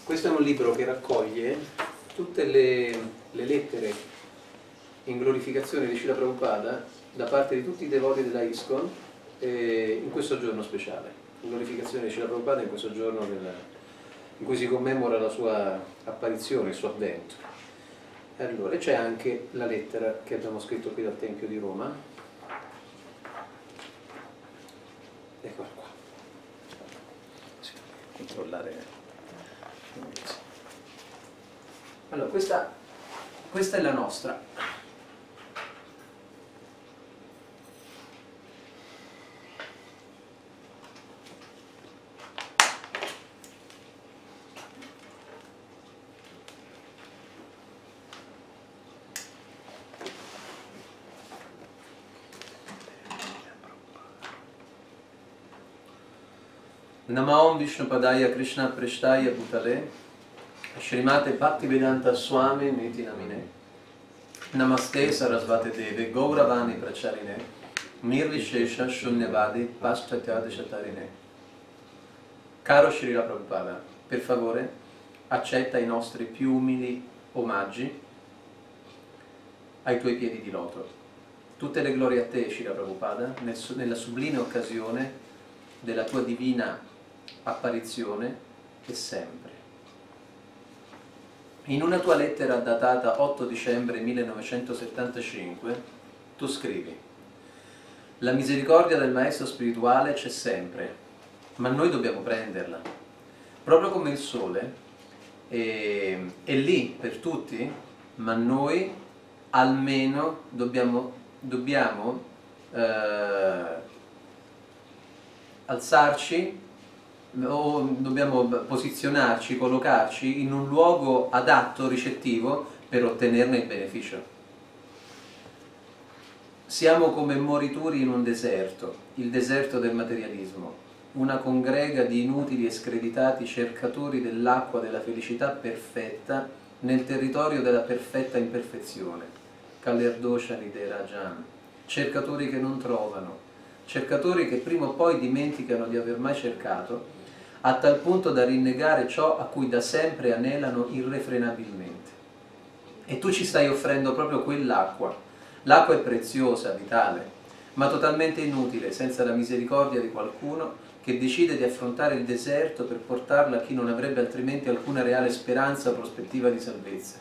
Questo è un libro che raccoglie tutte le lettere in glorificazione di Srila Prabhupada da parte di tutti i devoti della ISKCON in questo giorno speciale. Glorificazione di Srila Prabhupada in questo giorno in cui si commemora la sua apparizione, il suo avvento. Allora, e c'è anche la lettera che abbiamo scritto qui dal Tempio di Roma. Eccola qua. Controllare. Allora, questa è la nostra. Namaom Vishnupadaya Krishna Preshtaya Bhutale Srimate Bhaktivedanta Swami Niti Namine Namaste Sarasvate Deve Gauravani Pracharine Nirvishesha Shunyavadi Paschatyatishatarine. Caro Srila Prabhupada, per favore accetta i nostri più umili omaggi ai tuoi piedi di loto. Tutte le glorie a te, Srila Prabhupada, nella sublime occasione della tua divina apparizione e sempre. In una tua lettera datata 8 dicembre 1975 tu scrivi: la misericordia del maestro spirituale c'è sempre, ma noi dobbiamo prenderla. Proprio come il sole è lì per tutti, ma noi almeno dobbiamo alzarci o dobbiamo posizionarci, collocarci in un luogo adatto, ricettivo, per ottenerne il beneficio. Siamo come morituri in un deserto, il deserto del materialismo, una congrega di inutili e screditati cercatori dell'acqua della felicità perfetta nel territorio della perfetta imperfezione. Kalerdosha Rajan, cercatori che non trovano, cercatori che prima o poi dimenticano di aver mai cercato, a tal punto da rinnegare ciò a cui da sempre anelano irrefrenabilmente. E tu ci stai offrendo proprio quell'acqua. L'acqua è preziosa, vitale, ma totalmente inutile senza la misericordia di qualcuno che decide di affrontare il deserto per portarla a chi non avrebbe altrimenti alcuna reale speranza o prospettiva di salvezza.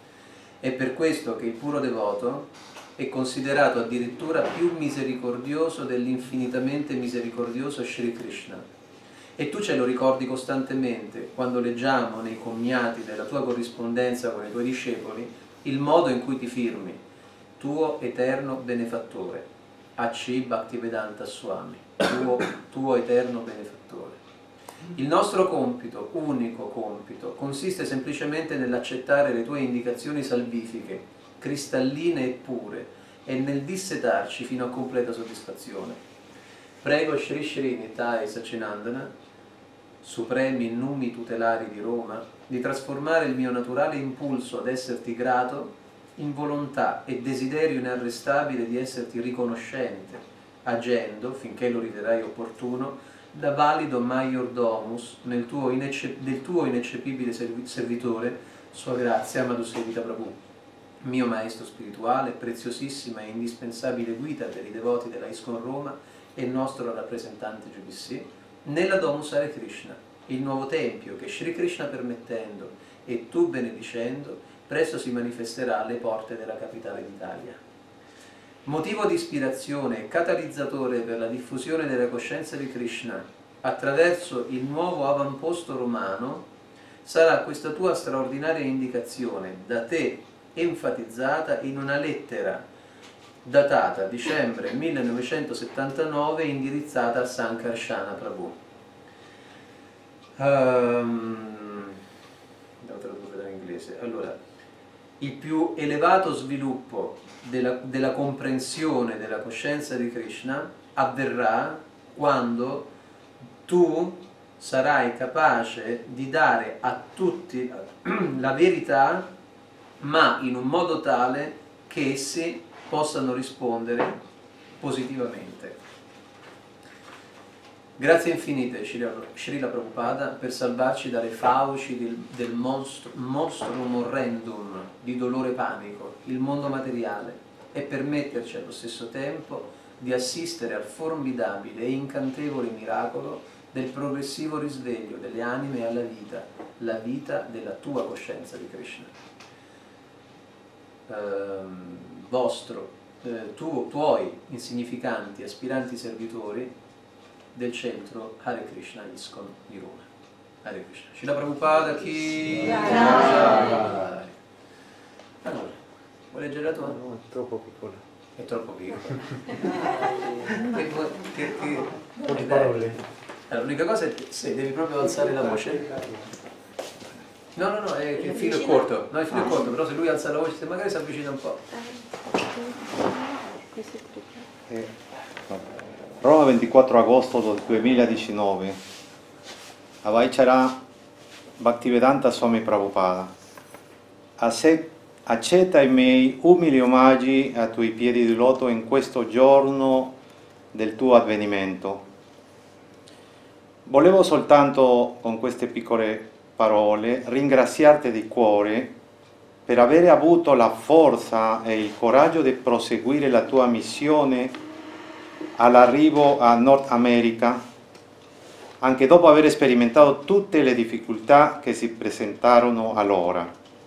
È per questo che il puro devoto è considerato addirittura più misericordioso dell'infinitamente misericordioso Shri Krishna. E tu ce lo ricordi costantemente quando leggiamo nei commiati della tua corrispondenza con i tuoi discepoli il modo in cui ti firmi: tuo eterno benefattore, A.C. Bhaktivedanta Swami, tuo eterno benefattore. Il nostro compito, unico compito, consiste semplicemente nell'accettare le tue indicazioni salvifiche, cristalline e pure, e nel dissetarci fino a completa soddisfazione. Prego Shri Shri Nitai Sacinandana, supremi numi tutelari di Roma, di trasformare il mio naturale impulso ad esserti grato in volontà e desiderio inarrestabile di esserti riconoscente, agendo, finché lo riterrai opportuno, da valido maiordomus del tuo ineccepibile servitore, Sua Grazia Madhusevita Prabhu, mio maestro spirituale, preziosissima e indispensabile guida per i devoti della ISKCON Roma e nostro rappresentante GBC, nella Domus Hare Krishna, il nuovo tempio che Shri Krishna permettendo e tu benedicendo, presto si manifesterà alle porte della capitale d'Italia. Motivo di ispirazione e catalizzatore per la diffusione della coscienza di Krishna attraverso il nuovo avamposto romano sarà questa tua straordinaria indicazione da te enfatizzata in una lettera datata dicembre 1979 indirizzata a Sankarsana Prabhu. Devo tradurre dall'inglese. Allora, il più elevato sviluppo della comprensione della coscienza di Krishna avverrà quando tu sarai capace di dare a tutti la verità, ma in un modo tale che essi possano rispondere positivamente. Grazie infinite, Srila Prabhupada, per salvarci dalle fauci del monstrum horrendum di dolore e panico, il mondo materiale, e permetterci allo stesso tempo di assistere al formidabile e incantevole miracolo del progressivo risveglio delle anime alla vita, la vita della tua coscienza di Krishna. Tuoi insignificanti aspiranti servitori del centro Hare Krishna ISKCON di Roma. Hare Krishna. Srila Prabhupada chi? Allora, vuoi leggere la tua? No, è troppo piccola. È troppo piccola. Poche parole. Allora, l'unica cosa è che se devi proprio alzare la voce. No, il filo è corto. No, il filo è corto, però se lui alza la voce, se magari si avvicina un po'. Roma 24 agosto del 2019. Avaichara Bhaktivedanta Swami Prabhupada. Accetta i miei umili omaggi ai tuoi piedi di loto in questo giorno del tuo avvenimento. Volevo soltanto con queste piccole parole ringraziarti di cuore per aver avuto la forza e il coraggio di proseguire la tua missione all'arrivo a Nord America, anche dopo aver sperimentato tutte le difficoltà che si presentarono allora.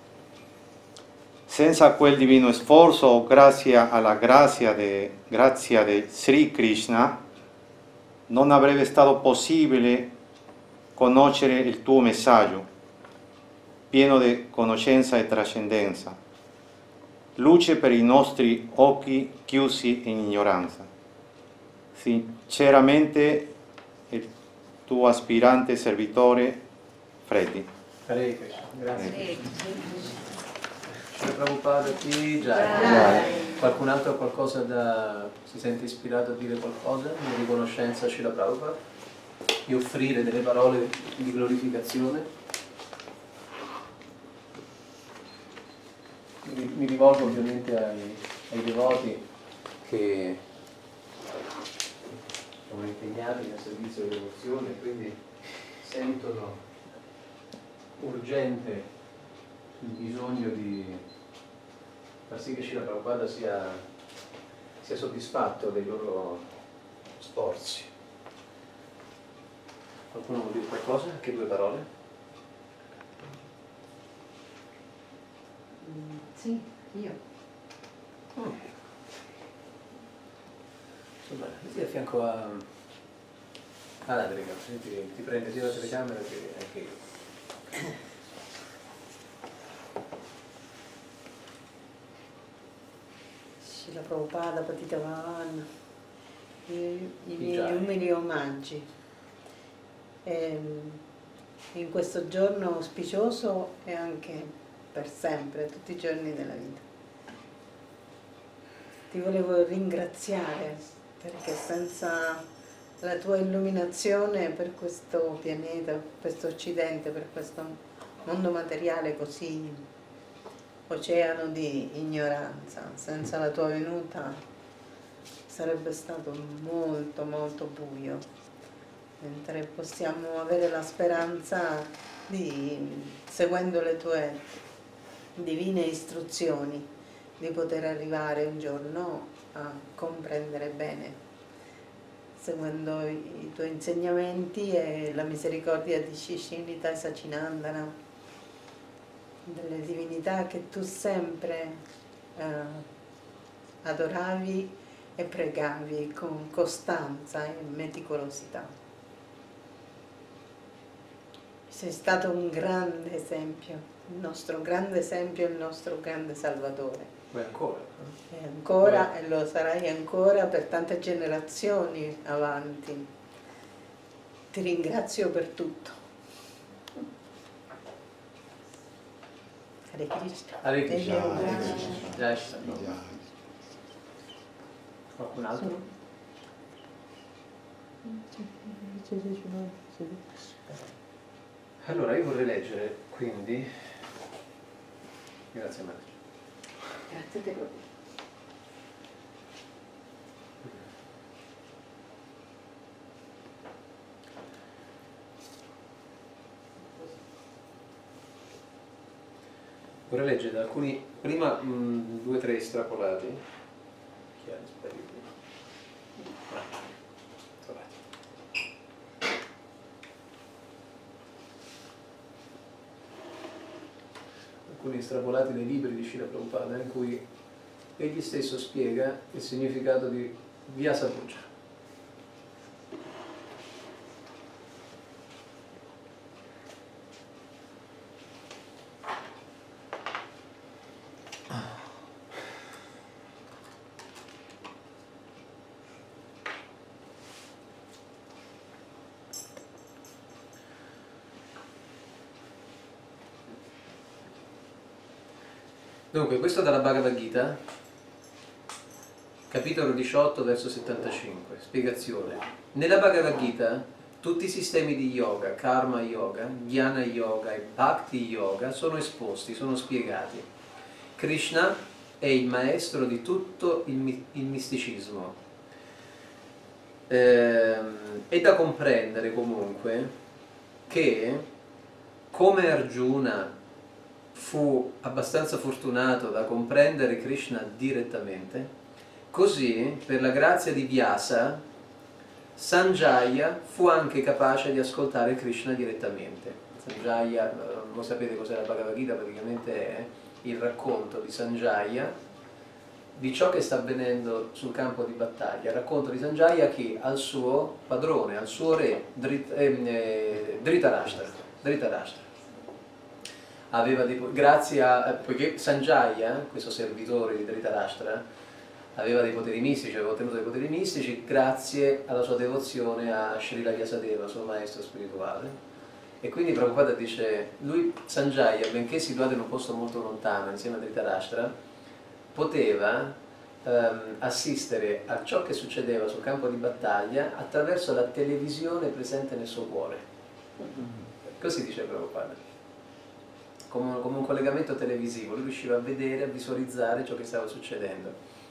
Senza quel divino sforzo, grazie alla grazia di Sri Krishna, non avrebbe stato possibile conoscere il tuo messaggio, pieno di conoscenza e trascendenza, luce per i nostri occhi chiusi in ignoranza. Sinceramente, il tuo aspirante servitore Freddy. Hare Krishna. Grazie. Srila Prabhupada qui, già. Qualcun altro ha qualcosa si sente ispirato a dire qualcosa in riconoscenza a Srila Prabhupada? Di offrire delle parole di glorificazione? Mi rivolgo ovviamente ai devoti che sono impegnati nel servizio di devozione e quindi sentono urgente il bisogno di far sì che Srila Prabhupada sia soddisfatto dei loro sforzi. Qualcuno vuol dire qualcosa? Anche due parole? Sì, io. Metti a fianco alla telecamera, ti prende sia la telecamera che anche io. Srila Prabhupada, Patitavan, i miei umili omaggi. In questo giorno auspicioso e anche per sempre, tutti i giorni della vita. Ti volevo ringraziare perché senza la tua illuminazione per questo pianeta, per questo occidente, per questo mondo materiale così oceano di ignoranza, senza la tua venuta sarebbe stato molto molto buio, mentre possiamo avere la speranza di, seguendo le tue divine istruzioni, di poter arrivare un giorno a comprendere bene, seguendo i tuoi insegnamenti e la misericordia di Shishindita e Sacinandana, delle divinità che tu sempre adoravi e pregavi con costanza e meticolosità. Sei stato un grande esempio, il nostro grande esempio, il nostro grande Salvatore. Poi ancora. E ancora, e lo sarai ancora per tante generazioni avanti. Ti ringrazio per tutto. Hare Krishna. Hare Krishna. Hare Jai Shri. Qualcun altro? Allora io vorrei leggere quindi. Grazie Maria. Grazie a te. Vorrei leggere alcuni, prima 2 o 3 estrapolati. Chiari, spariti. Trovati. Alcuni estrapolati dai libri di Srila Prabhupada in cui egli stesso spiega il significato di Vyasa Puja. Dunque, questo dalla Bhagavad Gita, capitolo 18, verso 75, spiegazione. Nella Bhagavad Gita tutti i sistemi di yoga, karma yoga, jnana yoga e bhakti yoga sono esposti, sono spiegati. Krishna è il maestro di tutto il misticismo. È da comprendere comunque che come Arjuna fu abbastanza fortunato da comprendere Krishna direttamente, così per la grazia di Vyasa Sanjaya fu anche capace di ascoltare Krishna direttamente. Sanjaya, voi sapete cos'è la Bhagavad Gita, praticamente è il racconto di Sanjaya di ciò che sta avvenendo sul campo di battaglia, il racconto di Sanjaya che al suo padrone, al suo re Dhritarashtra aveva grazie a, poiché Sanjaya, questo servitore di Dhritarashtra, aveva dei poteri mistici, aveva ottenuto dei poteri mistici grazie alla sua devozione a Srila Vyasadeva, suo maestro spirituale. E quindi Prabhupada dice, lui Sanjaya, benché situato in un posto molto lontano insieme a Dhritarashtra, poteva assistere a ciò che succedeva sul campo di battaglia attraverso la televisione presente nel suo cuore. Così dice Prabhupada. Come un collegamento televisivo, lui riusciva a vedere, a visualizzare ciò che stava succedendo.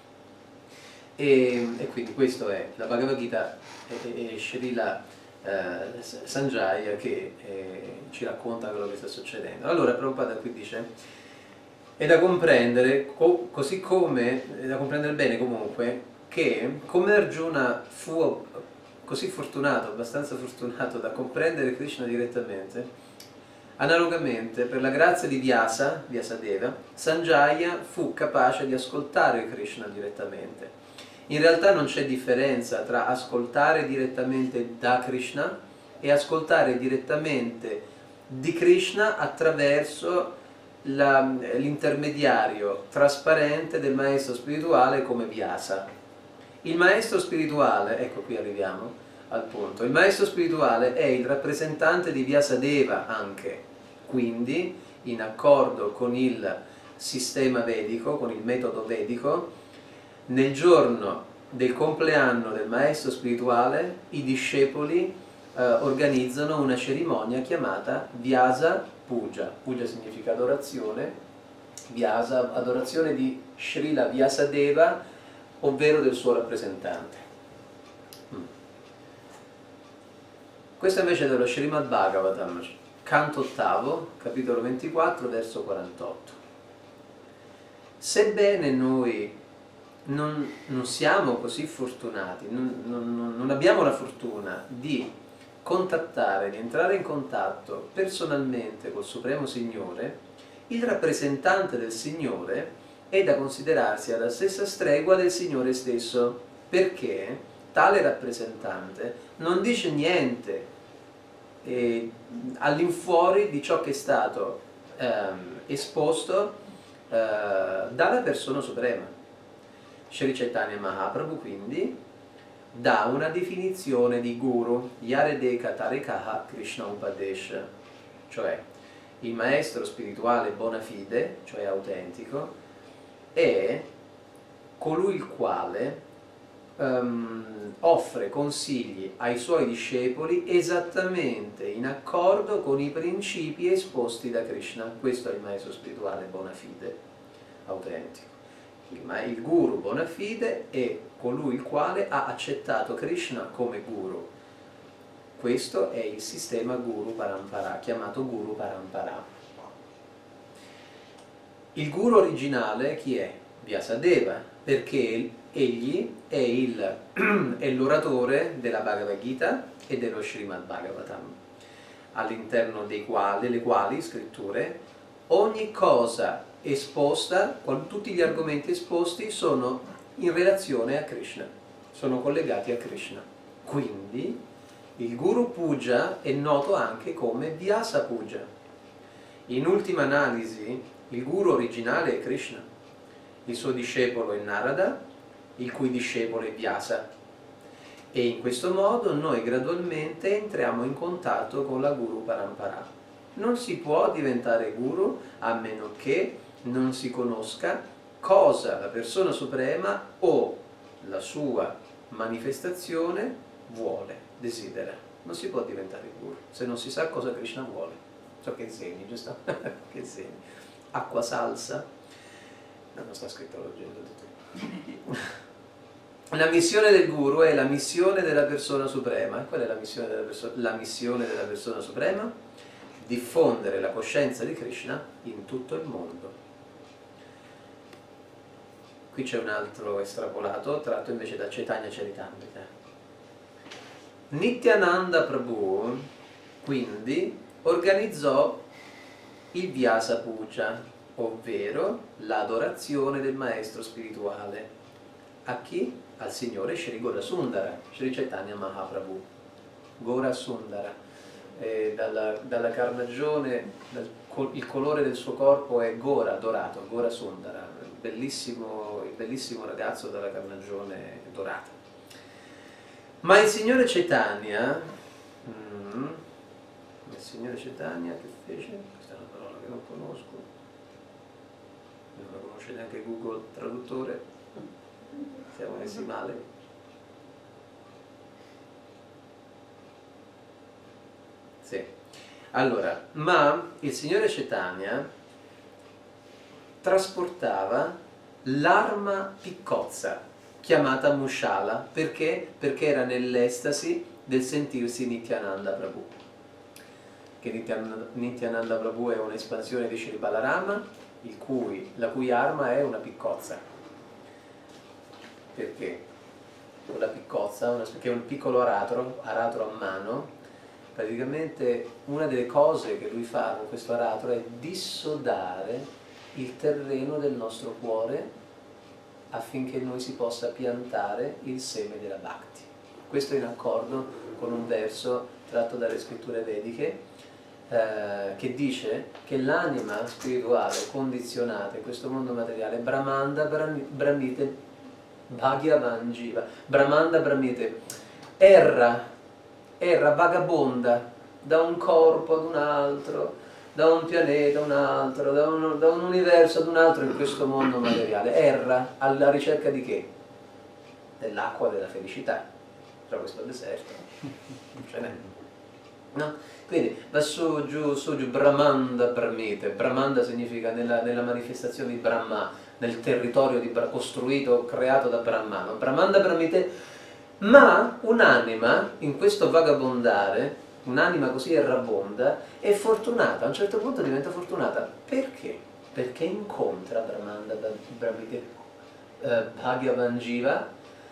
E quindi questo è la Bhagavad Gita e Srila Sanjaya che ci racconta quello che sta succedendo. Allora Prabhupada qui dice, è da comprendere, così come, è da comprendere bene comunque, che come Arjuna fu così fortunato, abbastanza fortunato da comprendere Krishna direttamente, analogamente, per la grazia di Vyasadeva, Sanjaya fu capace di ascoltare Krishna direttamente. In realtà non c'è differenza tra ascoltare direttamente da Krishna e ascoltare direttamente di Krishna attraverso l'intermediario trasparente del maestro spirituale come Vyasa. Il maestro spirituale, ecco qui arriviamo al punto, il maestro spirituale è il rappresentante di Vyasadeva anche, quindi in accordo con il sistema vedico, con il metodo vedico, nel giorno del compleanno del maestro spirituale i discepoli organizzano una cerimonia chiamata Vyasa Puja. Puja significa adorazione, Vyasa, adorazione di Srila Vyasadeva, ovvero del suo rappresentante. Questo invece è dello Srimad Bhagavatam, canto ottavo, capitolo 24, verso 48. Sebbene noi non siamo così fortunati, non abbiamo la fortuna di contattare, di entrare in contatto personalmente col Supremo Signore, il rappresentante del Signore è da considerarsi alla stessa stregua del Signore stesso, perché tale rappresentante non dice niente all'infuori di ciò che è stato esposto dalla persona suprema. Sri Chaitanya Mahaprabhu quindi dà una definizione di guru, Yaredeka Tarekaha Krishna Upadesha, cioè il maestro spirituale bona fide, cioè autentico, è colui il quale offre consigli ai suoi discepoli esattamente in accordo con i principi esposti da Krishna. Questo è il maestro spirituale bona fide, autentico. Il guru bona fide è colui il quale ha accettato Krishna come guru. Questo è il sistema Guru Parampara, chiamato Guru Parampara. Il guru originale chi è? Vyasadeva, perché egli è l'oratore della Bhagavad Gita e dello Srimad Bhagavatam, all'interno delle quali scritture ogni cosa esposta, tutti gli argomenti esposti sono in relazione a Krishna, sono collegati a Krishna. Quindi il Guru Puja è noto anche come Vyasa Puja. In ultima analisi, il Guru originale è Krishna, il suo discepolo è Narada, il cui discepolo è Vyasa. E in questo modo noi gradualmente entriamo in contatto con la Guru Parampara. Non si può diventare Guru a meno che non si conosca cosa la persona suprema o la sua manifestazione vuole, desidera. Non si può diventare Guru se non si sa cosa Krishna vuole. So che insegni, giusto? Che insegni? Acqua salsa? No, non sta scritto leggendo tutto. La missione del Guru è la missione della persona suprema. Qual è la missione della persona suprema? Diffondere la coscienza di Krishna in tutto il mondo. Qui c'è un altro estrapolato, tratto invece da Chaitanya Charitamrita. Nityananda Prabhu, quindi, organizzò il Vyasa Puja, ovvero l'adorazione del maestro spirituale. A chi? Al Signore Shri Gaurasundara, Shri Chaitanya Mahaprabhu. Gaurasundara. Dalla carnagione, il colore del suo corpo è Gora, dorato, Gaurasundara, il bellissimo ragazzo dalla carnagione dorata. Ma il Signore Chaitanya, che fece? Questa è una parola che non conosco, non la conosce neanche Google Traduttore, siamo messi male. Sì. Allora, ma il Signore Chaitanya trasportava l'arma piccozza chiamata Mushala. Perché? Perché era nell'estasi del sentirsi Nityananda Prabhu. Che Nityananda Prabhu è un'espansione di Shri Balarama, la cui arma è una piccozza. Perché? Una piccozza, che è un piccolo aratro a mano. Praticamente una delle cose che lui fa con questo aratro è dissodare il terreno del nostro cuore affinché noi si possa piantare il seme della Bhakti. Questo in accordo con un verso tratto dalle scritture vediche che dice che l'anima spirituale condizionata in questo mondo materiale, Brahmanda Brahmite Bhagyavan Jiva, Brahmanda Brahmite, erra, vagabonda da un corpo ad un altro, da un pianeta a un altro, da un universo ad un altro in questo mondo materiale, erra alla ricerca di che? Dell'acqua della felicità. Tra questo deserto non ce n'è, no? Quindi va su giù, Brahmanda Brahmite. Brahmanda significa nella manifestazione di Brahma, nel territorio costruito, creato da Brahmano. Brahmanda Brahmite, ma un'anima in questo vagabondare, un'anima così errabonda, è fortunata, a un certo punto diventa fortunata. Perché? Perché incontra Brahmanda Brahmite Bhagavan Jiva,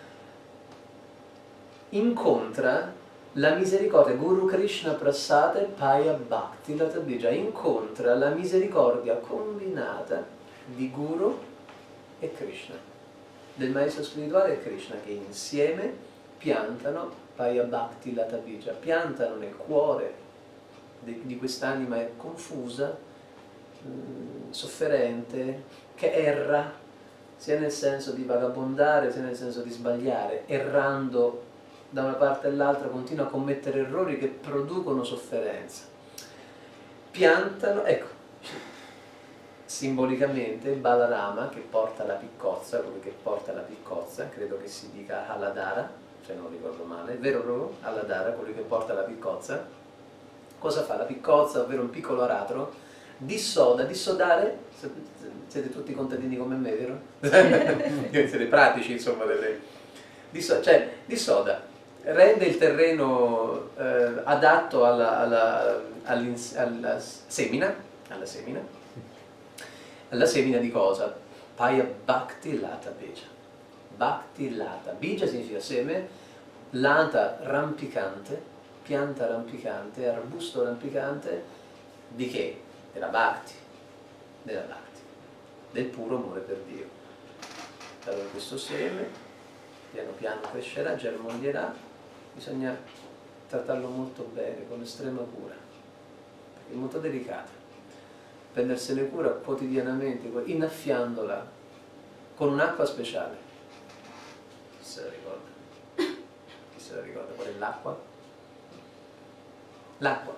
incontra la misericordia, Guru Krishna Prasade Paya Bhakti Latabija, incontra la misericordia combinata di Guru e Krishna, del maestro spirituale e Krishna, che insieme piantano Paya Bhakti Latabija, piantano nel cuore di quest'anima confusa, sofferente, che erra, sia nel senso di vagabondare, sia nel senso di sbagliare, errando da una parte all'altra, continua a commettere errori che producono sofferenza. Piantano, ecco, simbolicamente Balarama che porta la piccozza, colui che porta la piccozza, credo che si dica Haladara, se non ricordo male, vero Ro? Haladara, colui che porta la piccozza. Cosa fa la piccozza, ovvero un piccolo aratro? Dissodare, siete tutti contadini come me, vero? Siete pratici, insomma, dissoda. Rende il terreno adatto alla semina, La semina di cosa? Paya Bhakti Lata Bija. Bhakti Lata. Bija significa seme, lata rampicante, pianta rampicante, arbusto rampicante, di che? Della Bhakti, del puro amore per Dio. Allora questo seme piano piano crescerà, germoglierà, bisogna trattarlo molto bene, con estrema cura, perché è molto delicato. Prendersene cura quotidianamente, innaffiandola con un'acqua speciale. Chi se la ricorda? Chi se la ricorda? Qual è l'acqua? L'acqua.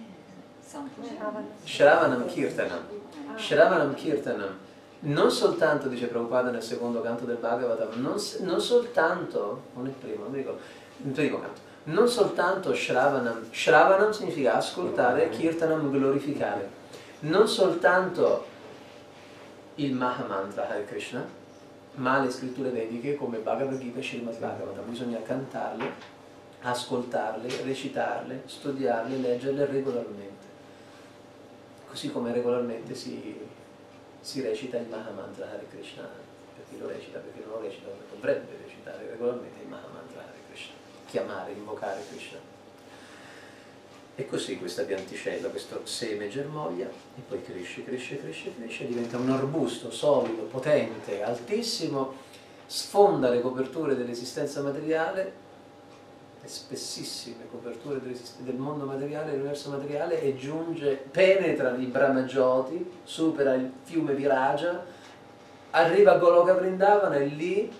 Shravanam Kirtanam. Shravanam Kirtanam. Non soltanto, dice Prabhupada nel secondo canto del Bhagavatam, non soltanto, non il primo, non mi ricordo, il primo canto, non soltanto Shravanam. Shravanam significa ascoltare, Kirtanam glorificare. Non soltanto il Mahamantra Hare Krishna, ma le scritture vediche come Bhagavad Gita e Srimad Bhagavatam. Bisogna cantarle, ascoltarle, recitarle, studiarle, leggerle regolarmente. Così come regolarmente si recita il Mahamantra Hare Krishna. Per chi lo recita, perché non lo recita, dovrebbe recitare regolarmente il Mahamantra Hare Krishna. Chiamare, invocare Krishna. E così questa pianticella, questo seme germoglia e poi cresce, cresce, cresce, cresce, diventa un arbusto solido, potente, altissimo, sfonda le coperture dell'esistenza materiale, le spessissime coperture del mondo materiale, dell'universo materiale, e giunge, penetra i Brahmajyoti, supera il fiume Viraja, arriva a Goloka Vrindavana e lì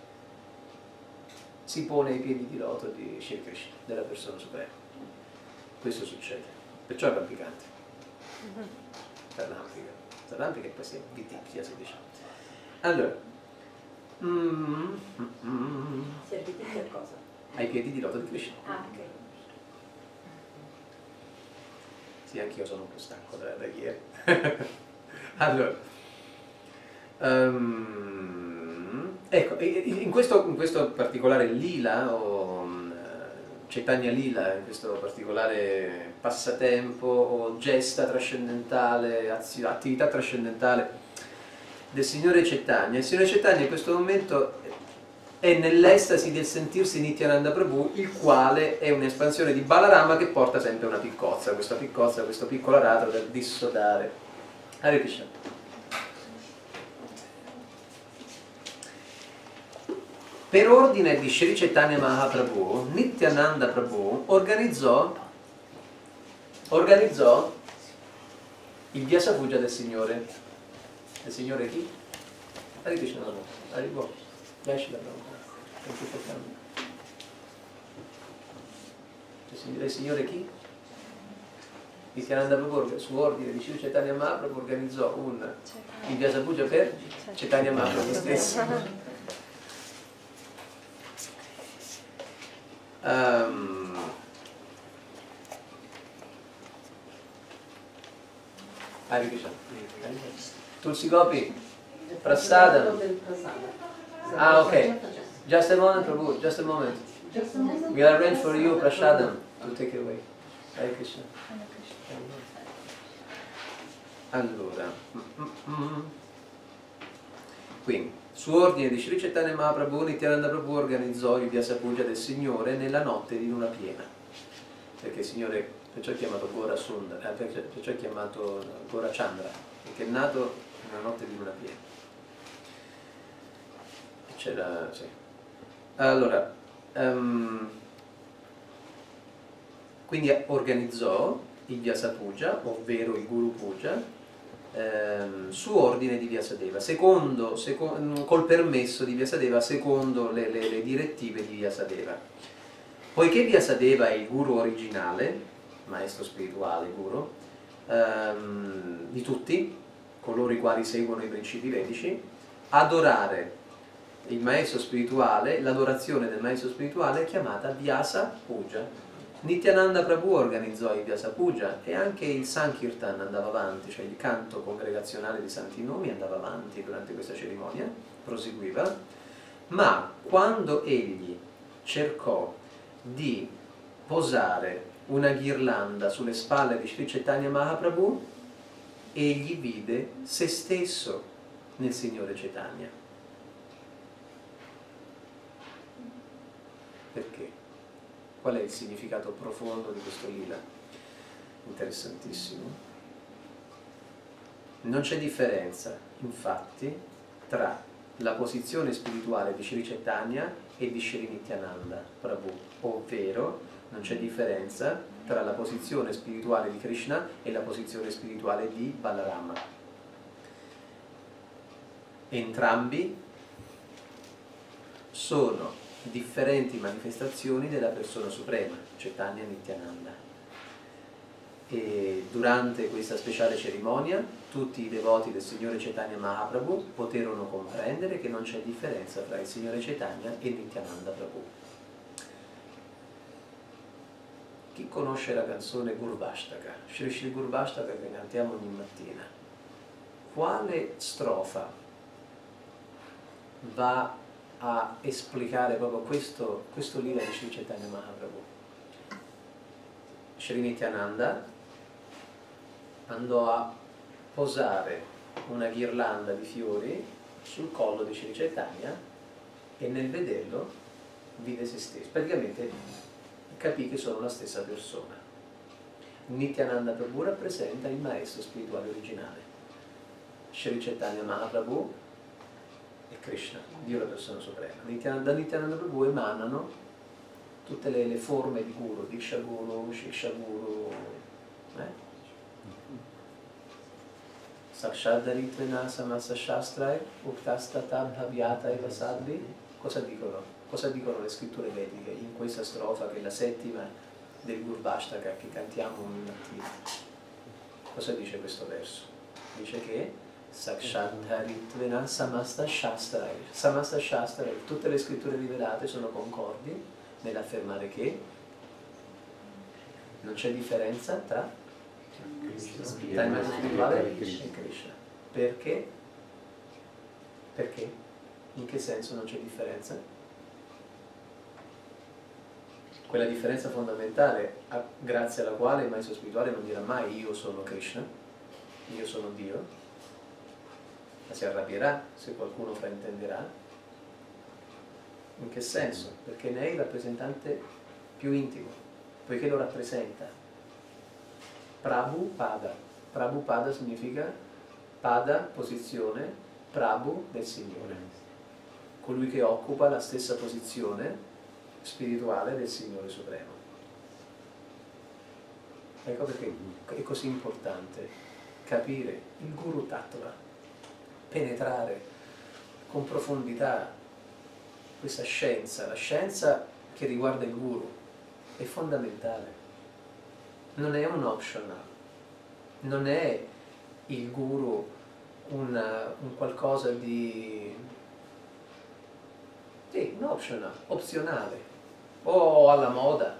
si pone ai piedi di loto di Shri Krishna, della persona suprema. Questo succede, perciò è rampicante. S'arrampica e poi si avviticchia, si dice. Allora, Si avviticchia cosa? ai piedi di loto di Krishna. Ah, ok. Sì, anch'io sono un po' stanco da ieri. Allora, ecco, in questo particolare lila, o Chaitanya Lila, in questo particolare passatempo o gesta trascendentale, attività trascendentale del Signore Chaitanya, il Signore Chaitanya in questo momento è nell'estasi del sentirsi Nityananda Prabhu, il quale è un'espansione di Balarama che porta sempre una piccozza, questo piccolo arato del dissodare. Hare Krishna. Per ordine di Sri Chaitanya Mahaprabhu, Nityananda Prabhu organizzò il Vyasa Puja del Signore. Del Signore chi? Hare Krishna. Arrivò. Del Signore chi? Nityananda Prabhu, su ordine di Sri Chaitanya Mahaprabhu, organizzò il Vyasa Puja per Chaitanya Mahaprabhu stesso. Hare Krishna. Tulsi Gopi, Prasadam. Ah, ok. Just a moment, Prabhu, just a moment. We'll arrange for you Prasadam to take it away. Hare Krishna. Allora, quindi, su ordine di Sri Chaitanya Mahaprabhu, Nityananda Prabhu organizzò il Vyasa Puja del Signore nella notte di luna piena, perché il Signore perciò è chiamato Gora Sundara, perciò è chiamato Gora Chandra, perché è nato nella notte di luna piena. C'era, sì. Allora, quindi organizzò il Vyasa Puja, ovvero il Guru Puja, su ordine di Vyasadeva, col permesso di Vyasadeva, secondo le direttive di Vyasadeva. Poiché Vyasadeva è il guru originale, maestro spirituale, guru, di tutti, coloro i quali seguono i principi vedici, adorare il maestro spirituale, l'adorazione del maestro spirituale è chiamata Vyasa Puja. Nityananda Prabhu organizzò il Vyasa Puja e anche il Sankirtan andava avanti, cioè il canto congregazionale di santi nomi andava avanti durante questa cerimonia, proseguiva, ma quando egli cercò di posare una ghirlanda sulle spalle di Sri Chaitanya Mahaprabhu, egli vide se stesso nel Signore Chaitanya. Perché? Qual è il significato profondo di questo lila? Interessantissimo. Non c'è differenza, infatti, tra la posizione spirituale di Sri Chaitanya e di Sri Nityananda Prabhu, ovvero non c'è differenza tra la posizione spirituale di Krishna e la posizione spirituale di Balarama. Entrambi sono differenti manifestazioni della persona suprema, Chaitanya Nityananda. E durante questa speciale cerimonia tutti i devoti del Signore Chaitanya Mahaprabhu poterono comprendere che non c'è differenza tra il Signore Chaitanya e Nityananda Prabhu. Chi conosce la canzone Gurvashtaka, Shri Shri Gurvashtaka che cantiamo ogni mattina, quale strofa va a esplicare proprio questo lila di Shri Chaitanya Mahaprabhu? Shri Nityananda andò a posare una ghirlanda di fiori sul collo di Shri Chaitanya e nel vederlo vide se stesso. Praticamente capì che sono la stessa persona. Nityananda Prabhu rappresenta il maestro spirituale originale. Shri Chaitanya Mahaprabhu è Krishna, Dio la persona suprema. Da Nityananda Prabhu emanano tutte le forme di guru, Diksha Guru, Shiksha Guru, Sakshadarittvena Samasa Shastrai, Uktastata Bhavyata Eva Sadvi. Cosa dicono? Cosa dicono le scritture vediche in questa strofa che è la settima del Gurvashtaka che cantiamo ogni mattina? Cosa dice questo verso? Dice che Sakshadarittvena Samasta Shastrai. Samasta Shastrai, tutte le scritture rivelate sono concordi nell'affermare che non c'è differenza tra il maestro spirituale e Krishna. Perché? Perché? In che senso non c'è differenza? Quella differenza fondamentale grazie alla quale il maestro spirituale non dirà mai io sono Krishna, io sono Dio, ma si arrabbierà se qualcuno fraintenderà. In che senso? Perché ne è il rappresentante più intimo, poiché lo rappresenta. Prabhupada. Prabhupada significa pada, posizione, Prabhu del Signore. Colui che occupa la stessa posizione spirituale del Signore Supremo. Ecco perché è così importante capire il Guru Tattva, penetrare con profondità questa scienza, la scienza che riguarda il Guru è fondamentale. Non è un optional, non è il guru un qualcosa di un optional, opzionale o alla moda.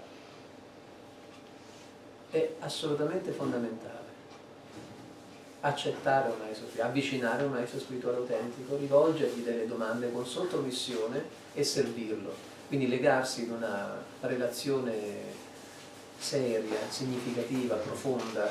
È assolutamente fondamentale accettare un maestro spirituale, avvicinare un maestro spirituale autentico, rivolgergli delle domande con sottomissione e servirlo. Quindi legarsi in una relazione seria, significativa, profonda,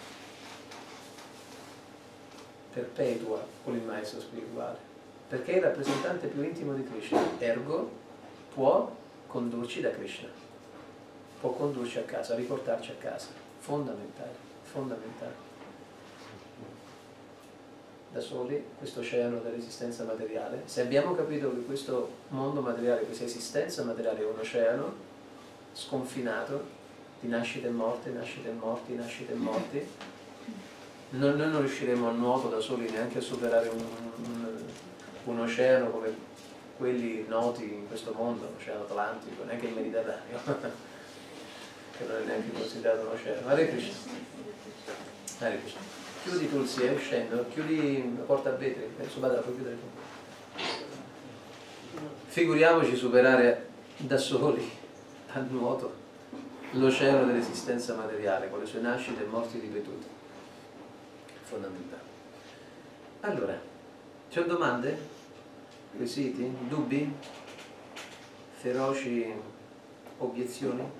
perpetua con il maestro spirituale, perché è il rappresentante più intimo di Krishna, ergo può condurci da Krishna, può condurci a casa, riportarci a casa. Fondamentale, fondamentale. Da soli, questo oceano dell'esistenza materiale, se abbiamo capito che questo mondo materiale, questa esistenza materiale è un oceano sconfinato di nascite e morte, nascite e morti, nascite e morti, noi non riusciremo a nuoto da soli neanche a superare un oceano come quelli noti in questo mondo, l'oceano Atlantico, neanche il Mediterraneo, che non è neanche considerato un oceano. Hare Krishna. Hare Krishna. Chiudi Tulsi, uscendo, chiudi la porta a vetri, Subhadra, puoi chiudere tu. Figuriamoci superare da soli, a nuoto, l'oceano dell'esistenza materiale con le sue nascite e morti ripetute. Fondamentale. Allora, ci sono domande? Quesiti? Dubbi? Feroci obiezioni?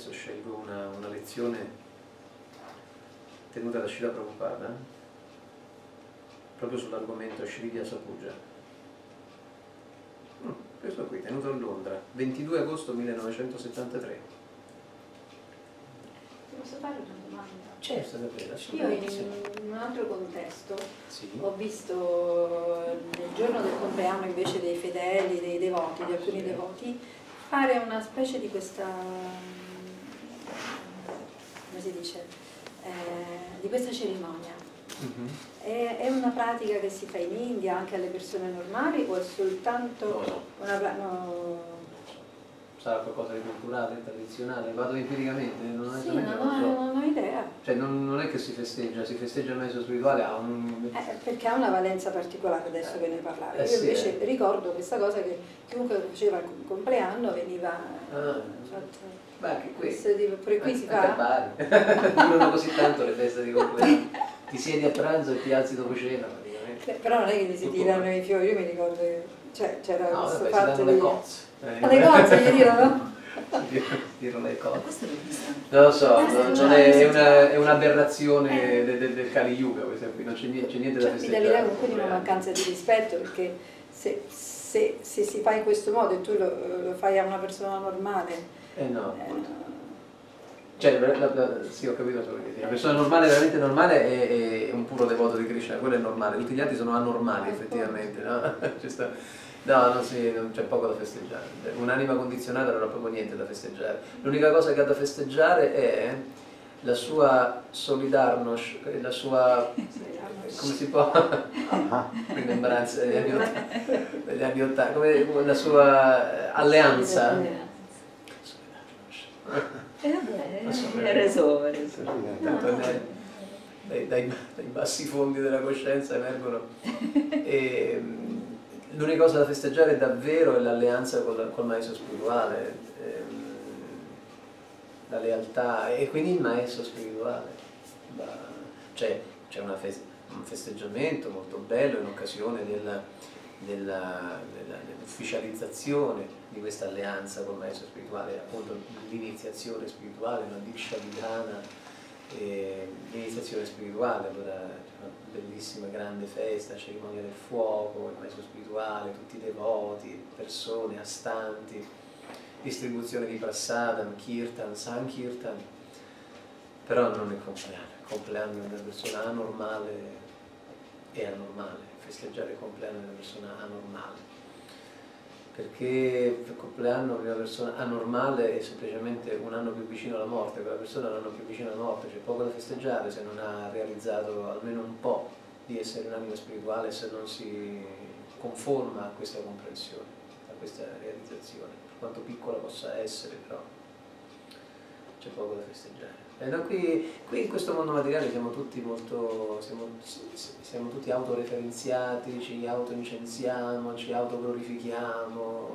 adesso scelgo una lezione tenuta da Srila Prabhupada, proprio sull'argomento Sri Vyasapuja. Questo qui, tenuto a Londra, 22 agosto 1973. Posso fare una domanda? Certo, davvero. Io in un altro contesto Sì. ho visto nel giorno del compleanno invece dei fedeli, dei devoti, di alcuni devoti, fare una specie di questa, come si dice, di questa cerimonia. È una pratica che si fa in India anche alle persone normali o è soltanto no. Sarà qualcosa di culturale, tradizionale? Vado empiricamente, non Sì, so. non ho idea. Cioè non è che si festeggia il maestro spirituale, ha Perché ha una valenza particolare adesso che ne parlavi. Io sì, invece ricordo questa cosa che chiunque faceva il compleanno veniva fatto. Beh, anche qui. Pure qui si Anche fa? durano così tanto le feste di compleanno. Ti siedi a pranzo e ti alzi dopo cena praticamente. Però non è che gli si tirano i fiori, io mi ricordo che c'era No, questo vabbè, si fatto danno le cozze. Le cozze gli tirano? Tirano le cozze. Questo l'ho visto. Non lo so, è è un'aberrazione del Kali Yuga, questa qui, non c'è niente da Mi dà festeggiare. l'idea comunque di una mancanza di rispetto, perché se si fa in questo modo e tu lo fai a una persona normale. No, cioè, sì, ho capito quello che dici. Una persona normale, veramente normale, è un puro devoto di Krishna, quello è normale, tutti gli altri sono anormali effettivamente, no? Non c'è poco da festeggiare. Un'anima condizionata non ha proprio niente da festeggiare. L'unica cosa che ha da festeggiare è la sua solidarnos, la sua, come si può, rimembranze degli anni 80, come la sua alleanza. Hai reso. Tanto dai bassi fondi della coscienza emergono. L'unica cosa da festeggiare davvero è l'alleanza col maestro spirituale, la lealtà e quindi il maestro spirituale. C'è un festeggiamento molto bello in occasione dell'ufficializzazione di questa alleanza col maestro spirituale, appunto l'iniziazione spirituale, una Diksha Vidhana, l'iniziazione spirituale, allora c'è una bellissima grande festa, cerimonia del fuoco, il maestro spirituale, tutti i devoti, persone, astanti, distribuzione di prasadam, kirtan, sankirtan, però non è il compleanno di una persona anormale è anormale, festeggiare il compleanno di una persona anormale. Perché il compleanno di una persona anormale è semplicemente un anno più vicino alla morte, quella persona è un anno più vicino alla morte, c'è poco da festeggiare se non ha realizzato almeno un po' di essere un'anima spirituale, se non si conforma a questa comprensione, a questa realizzazione, per quanto piccola possa essere, però c'è poco da festeggiare. Qui in questo mondo materiale siamo tutti siamo tutti autoreferenziati, ci autoincensiamo, ci autoglorifichiamo.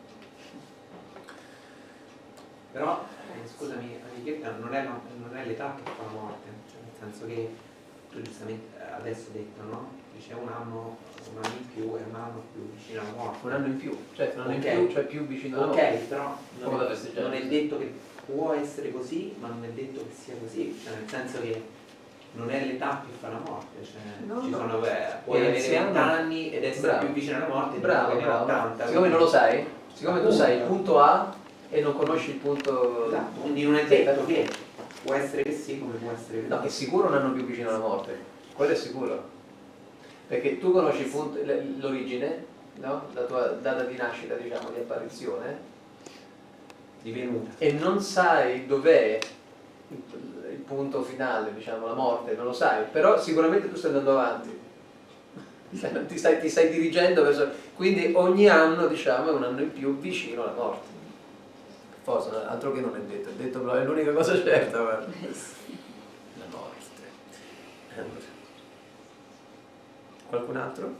Però, scusami, non è l'età che fa la morte, cioè nel senso che tu giustamente adesso hai detto, no? Dice un anno in più è un anno più vicino alla morte. Un anno in più, cioè un anno in più, cioè più vicino alla morte. Ok, però non è detto che può essere così, ma non è detto che sia così, cioè nel senso che non è l'età che fa la morte, cioè puoi avere 20 anni ed essere più vicino alla morte di bravo. 80. Siccome non lo sai, siccome tu sai il punto A e non conosci il punto... Esatto, quindi non è detto che può essere che sì come può essere che no. È sicuro un anno più vicino alla morte, quello è sicuro, perché tu conosci l'origine, no? La tua data di nascita, diciamo, di apparizione, divenuta, e non sai dov'è il punto finale, diciamo, la morte, non lo sai, però sicuramente tu stai andando avanti, ti stai dirigendo verso, quindi ogni anno, diciamo, è un anno in più vicino alla morte. Forse, altro che non è detto, però è l'unica cosa certa, guarda. La morte. Qualcun altro?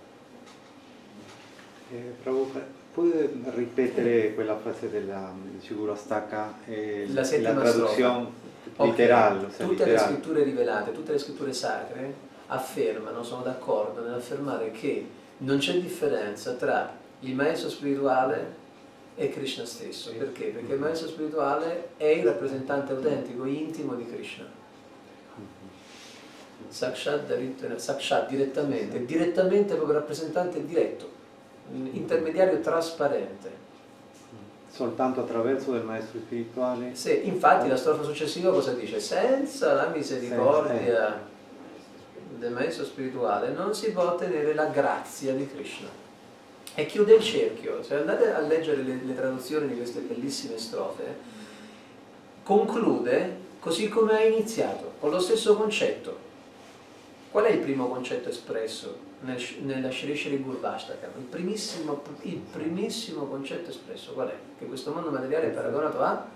Puoi ripetere quella frase della Siguro Stacca la settima traduzione strofa. letterale? Okay. Tutte le scritture rivelate, tutte le scritture sacre affermano, sono d'accordo nell'affermare che non c'è differenza tra il maestro spirituale è Krishna stesso. Perché? Perché il maestro spirituale è il rappresentante autentico, intimo di Krishna. Sakshat direttamente proprio rappresentante diretto, intermediario trasparente. Soltanto attraverso del maestro spirituale? Sì, infatti la strofa successiva cosa dice? Senza la misericordia del maestro spirituale non si può ottenere la grazia di Krishna. E chiude il cerchio. Se andate a leggere le traduzioni di queste bellissime strofe, conclude così come ha iniziato, con lo stesso concetto. Qual è il primo concetto espresso nella Shri Shri Gurvashtakam? Il primissimo concetto espresso qual è? Che questo mondo materiale è paragonato a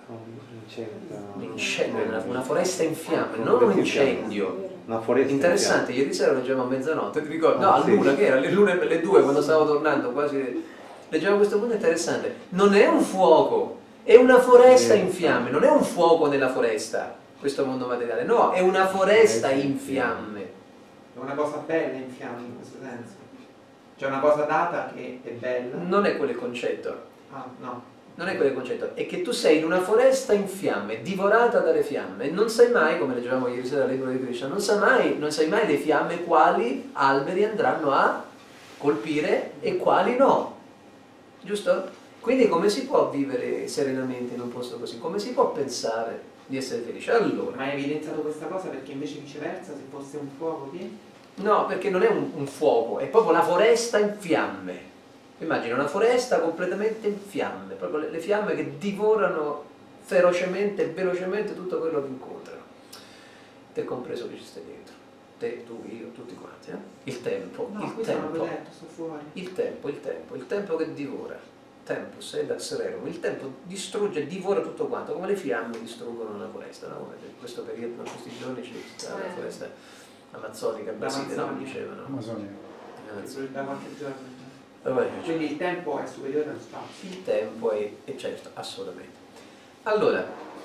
un incendio, una foresta in fiamme, non un incendio. Una foresta interessante, ieri sera leggevamo a mezzanotte, ti ricordi? No, a luna, che era le 2 quando stavo tornando, quasi leggevo questo punto interessante. Non è un fuoco, è una foresta in fiamme, non è un fuoco nella foresta, questo mondo materiale, no, è una foresta in fiamme. È una cosa bella in fiamme in questo senso. Cioè una cosa data che è bella. Non è quello il concetto. Ah, no. Non è quello il concetto, è che tu sei in una foresta in fiamme, divorata dalle fiamme, e non sai mai, come leggevamo ieri sera al libro di Krishna, non sai mai le fiamme quali alberi andranno a colpire e quali no. Giusto? Quindi come si può vivere serenamente in un posto così? Come si può pensare di essere felice? Allora, ma hai evidenziato questa cosa perché invece viceversa, se fosse un fuoco che? No, perché non è un fuoco, è proprio la foresta in fiamme. Immagina una foresta completamente in fiamme, proprio le fiamme che divorano ferocemente e velocemente tutto quello che incontrano. Te compreso che ci stai dentro. Te, tu, io, tutti quanti. Il tempo, no, il tempo, l'ho detto, sto fuori. il tempo che divora. Tempus è l'accererum. Il tempo distrugge e divora tutto quanto, come le fiamme distruggono una foresta, no? Come in questo periodo, in questi giorni c'è la foresta amazzonica, Brasile, no? Mi dicevano. Amazonia. Da qualche giorno. Quindi il tempo è superiore allo spazio. Il tempo è certo, assolutamente. Allora,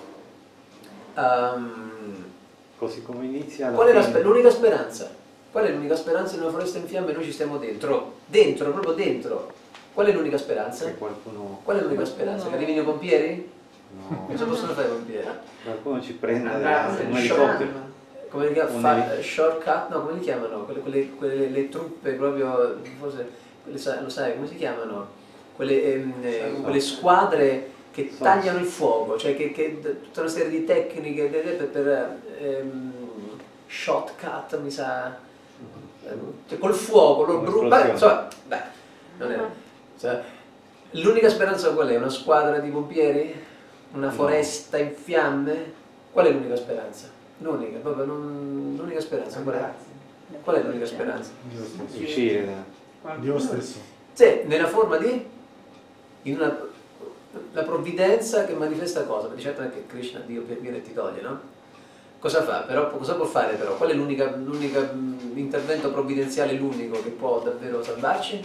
così come inizia qual è l'unica speranza? Qual è l'unica speranza in una foresta in fiamme? Noi ci stiamo dentro, proprio dentro. Qual è l'unica speranza? Qual è l'unica speranza? Che arrivino i pompieri? No. Cosa possono fare i pompieri? Qualcuno ci prende un elicottero. Come li chiamano? Shortcut? No, come li chiamano? Quelle truppe proprio, forse... Lo sai, come si chiamano? Quelle squadre che tagliano il fuoco, cioè che tutta una serie di tecniche per shortcut, mi sa, cioè col fuoco, lo brucia, insomma, non è. Cioè, l'unica speranza qual è? Una squadra di pompieri? Una foresta in fiamme? Qual è l'unica speranza? L'unica, proprio l'unica speranza, qual è? Qual è l'unica speranza? Uscire Dio stesso. Sì, nella forma di la provvidenza che manifesta cosa? Perché certo è che Krishna, Dio, viene e ti toglie, no? Cosa fa? Però, cosa può fare però? Qual è l'unico intervento provvidenziale, l'unico che può davvero salvarci?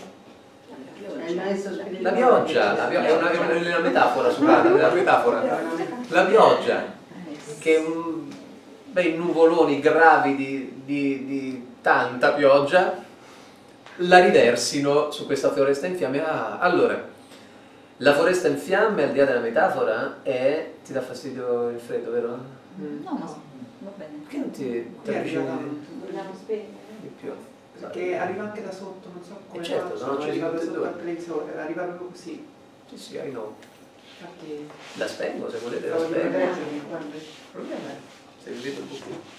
La pioggia, è una metafora, scusate, la metafora. La pioggia, che bei nuvoloni gravidi di tanta pioggia la riversino su questa foresta in fiamme. Allora, la foresta in fiamme, al di là della metafora, ti dà fastidio il freddo, vero? No, va bene. Perché non ti avvicini di più? Perché arriva anche da sotto, non so come certo, faccio, no, arriva da sotto al televisore, arriva proprio così. Sì, I know. Infatti... La spengo, se volete la spengo. Il problema è, se vi vedo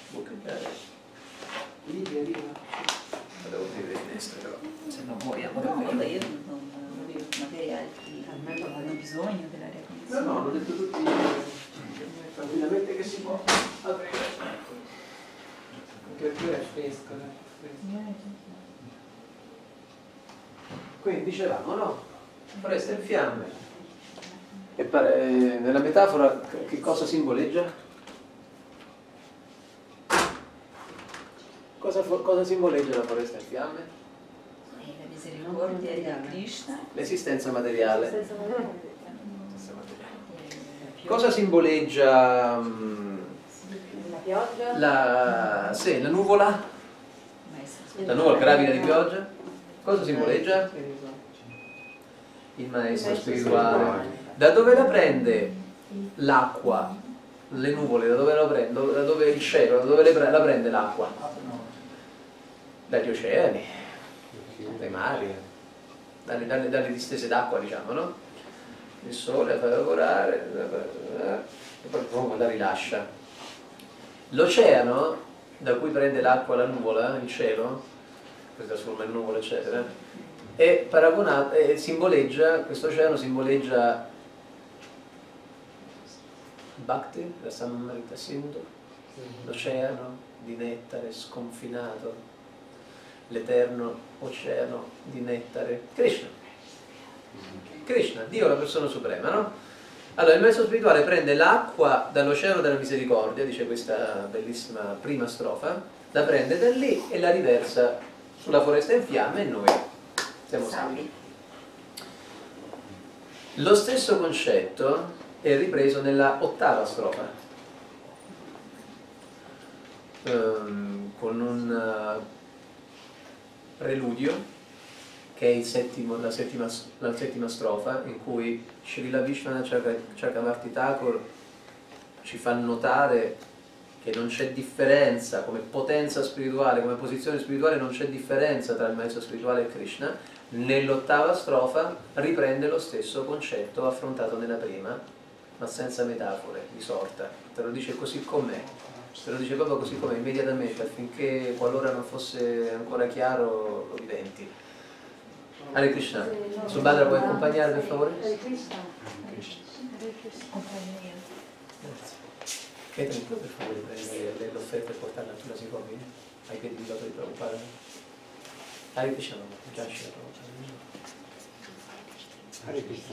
lì arriva. Devo aprire le finestre però, se no moriamo. No, vabbè, io magari altri hanno bisogno dell'aria condizionata. No, hanno detto tutti tranquillamente che si può aprire. Anche perché è fresco, Quindi dicevamo, no? Foresta in fiamme. E nella metafora che cosa simboleggia? Cosa simboleggia la foresta in fiamme? La misericordia di Krishna. L'esistenza materiale. Cosa simboleggia La pioggia? la nuvola? La nuvola gravida di pioggia? Cosa simboleggia? il maestro spirituale. Da dove la prende l'acqua? Le nuvole, da dove la prende? Da dove il cielo, da dove la prende l'acqua? Dagli oceani, dai mari, dalle distese d'acqua, diciamo, no? Il sole la fa evaporare e poi la rilascia. L'oceano, da cui prende l'acqua la nuvola, il cielo, questa forma il nuvolo, eccetera, è paragonato, simboleggia, questo oceano simboleggia Bhakti, la Samrita Sindhu, l'oceano di nettare sconfinato, l'eterno oceano di nettare, Krishna. Krishna, Dio la persona suprema, no? Allora il maestro spirituale prende l'acqua dall'oceano della misericordia, dice questa bellissima prima strofa, la prende da lì e la riversa sulla foresta in fiamme e noi siamo salvi. Lo stesso concetto è ripreso nella ottava strofa, con un preludio che è la settima strofa, in cui Srila Vishwanath Chakravarti Thakur ci fa notare che non c'è differenza come potenza spirituale, come posizione spirituale, non c'è differenza tra il maestro spirituale e Krishna. Nell'ottava strofa riprende lo stesso concetto affrontato nella prima, ma senza metafore di sorta. Te lo dice così com'è, te lo dice proprio così com'è, immediatamente, affinché qualora non fosse ancora chiaro lo diventi. Hare Krishna. Subhadra, puoi accompagnare per favore? Hare Krishna. Grazie. Catherine, puoi per favore prendere l'offerta e portarla sulla Sicomi? Ai piedi di Loto di Prabhupada? Hare Krishna, già c'è la Prabhupada. Hare Krishna.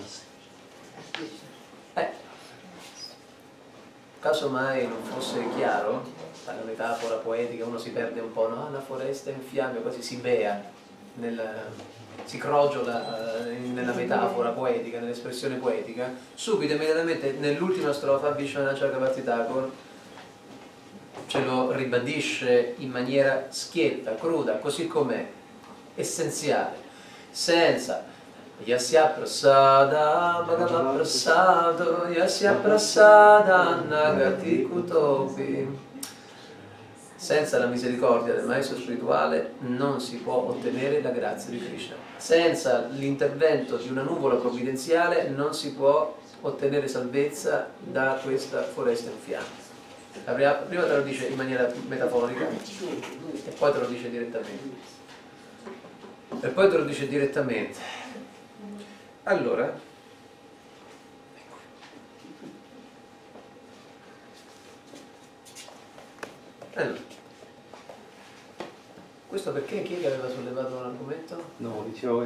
Caso mai non fosse chiaro, la metafora poetica, uno si perde un po', no? La foresta in fiamme, quasi si bea, si crogiola nella metafora poetica, nell'espressione poetica. Subito, immediatamente, nell'ultima strofa, Vishwanath Chakravarti Thakur ce lo ribadisce in maniera schietta, cruda, così com'è, essenziale, senza Yasya prasada bhagava prasado Yasya prasada nagati kutopi. Senza la misericordia del maestro spirituale non si può ottenere la grazia di Krishna. Senza l'intervento di una nuvola provvidenziale non si può ottenere salvezza da questa foresta in fiamme. Prima te lo dice in maniera metaforica e poi te lo dice direttamente. Allora, questo perché? Chi è che aveva sollevato l'argomento? No, dicevo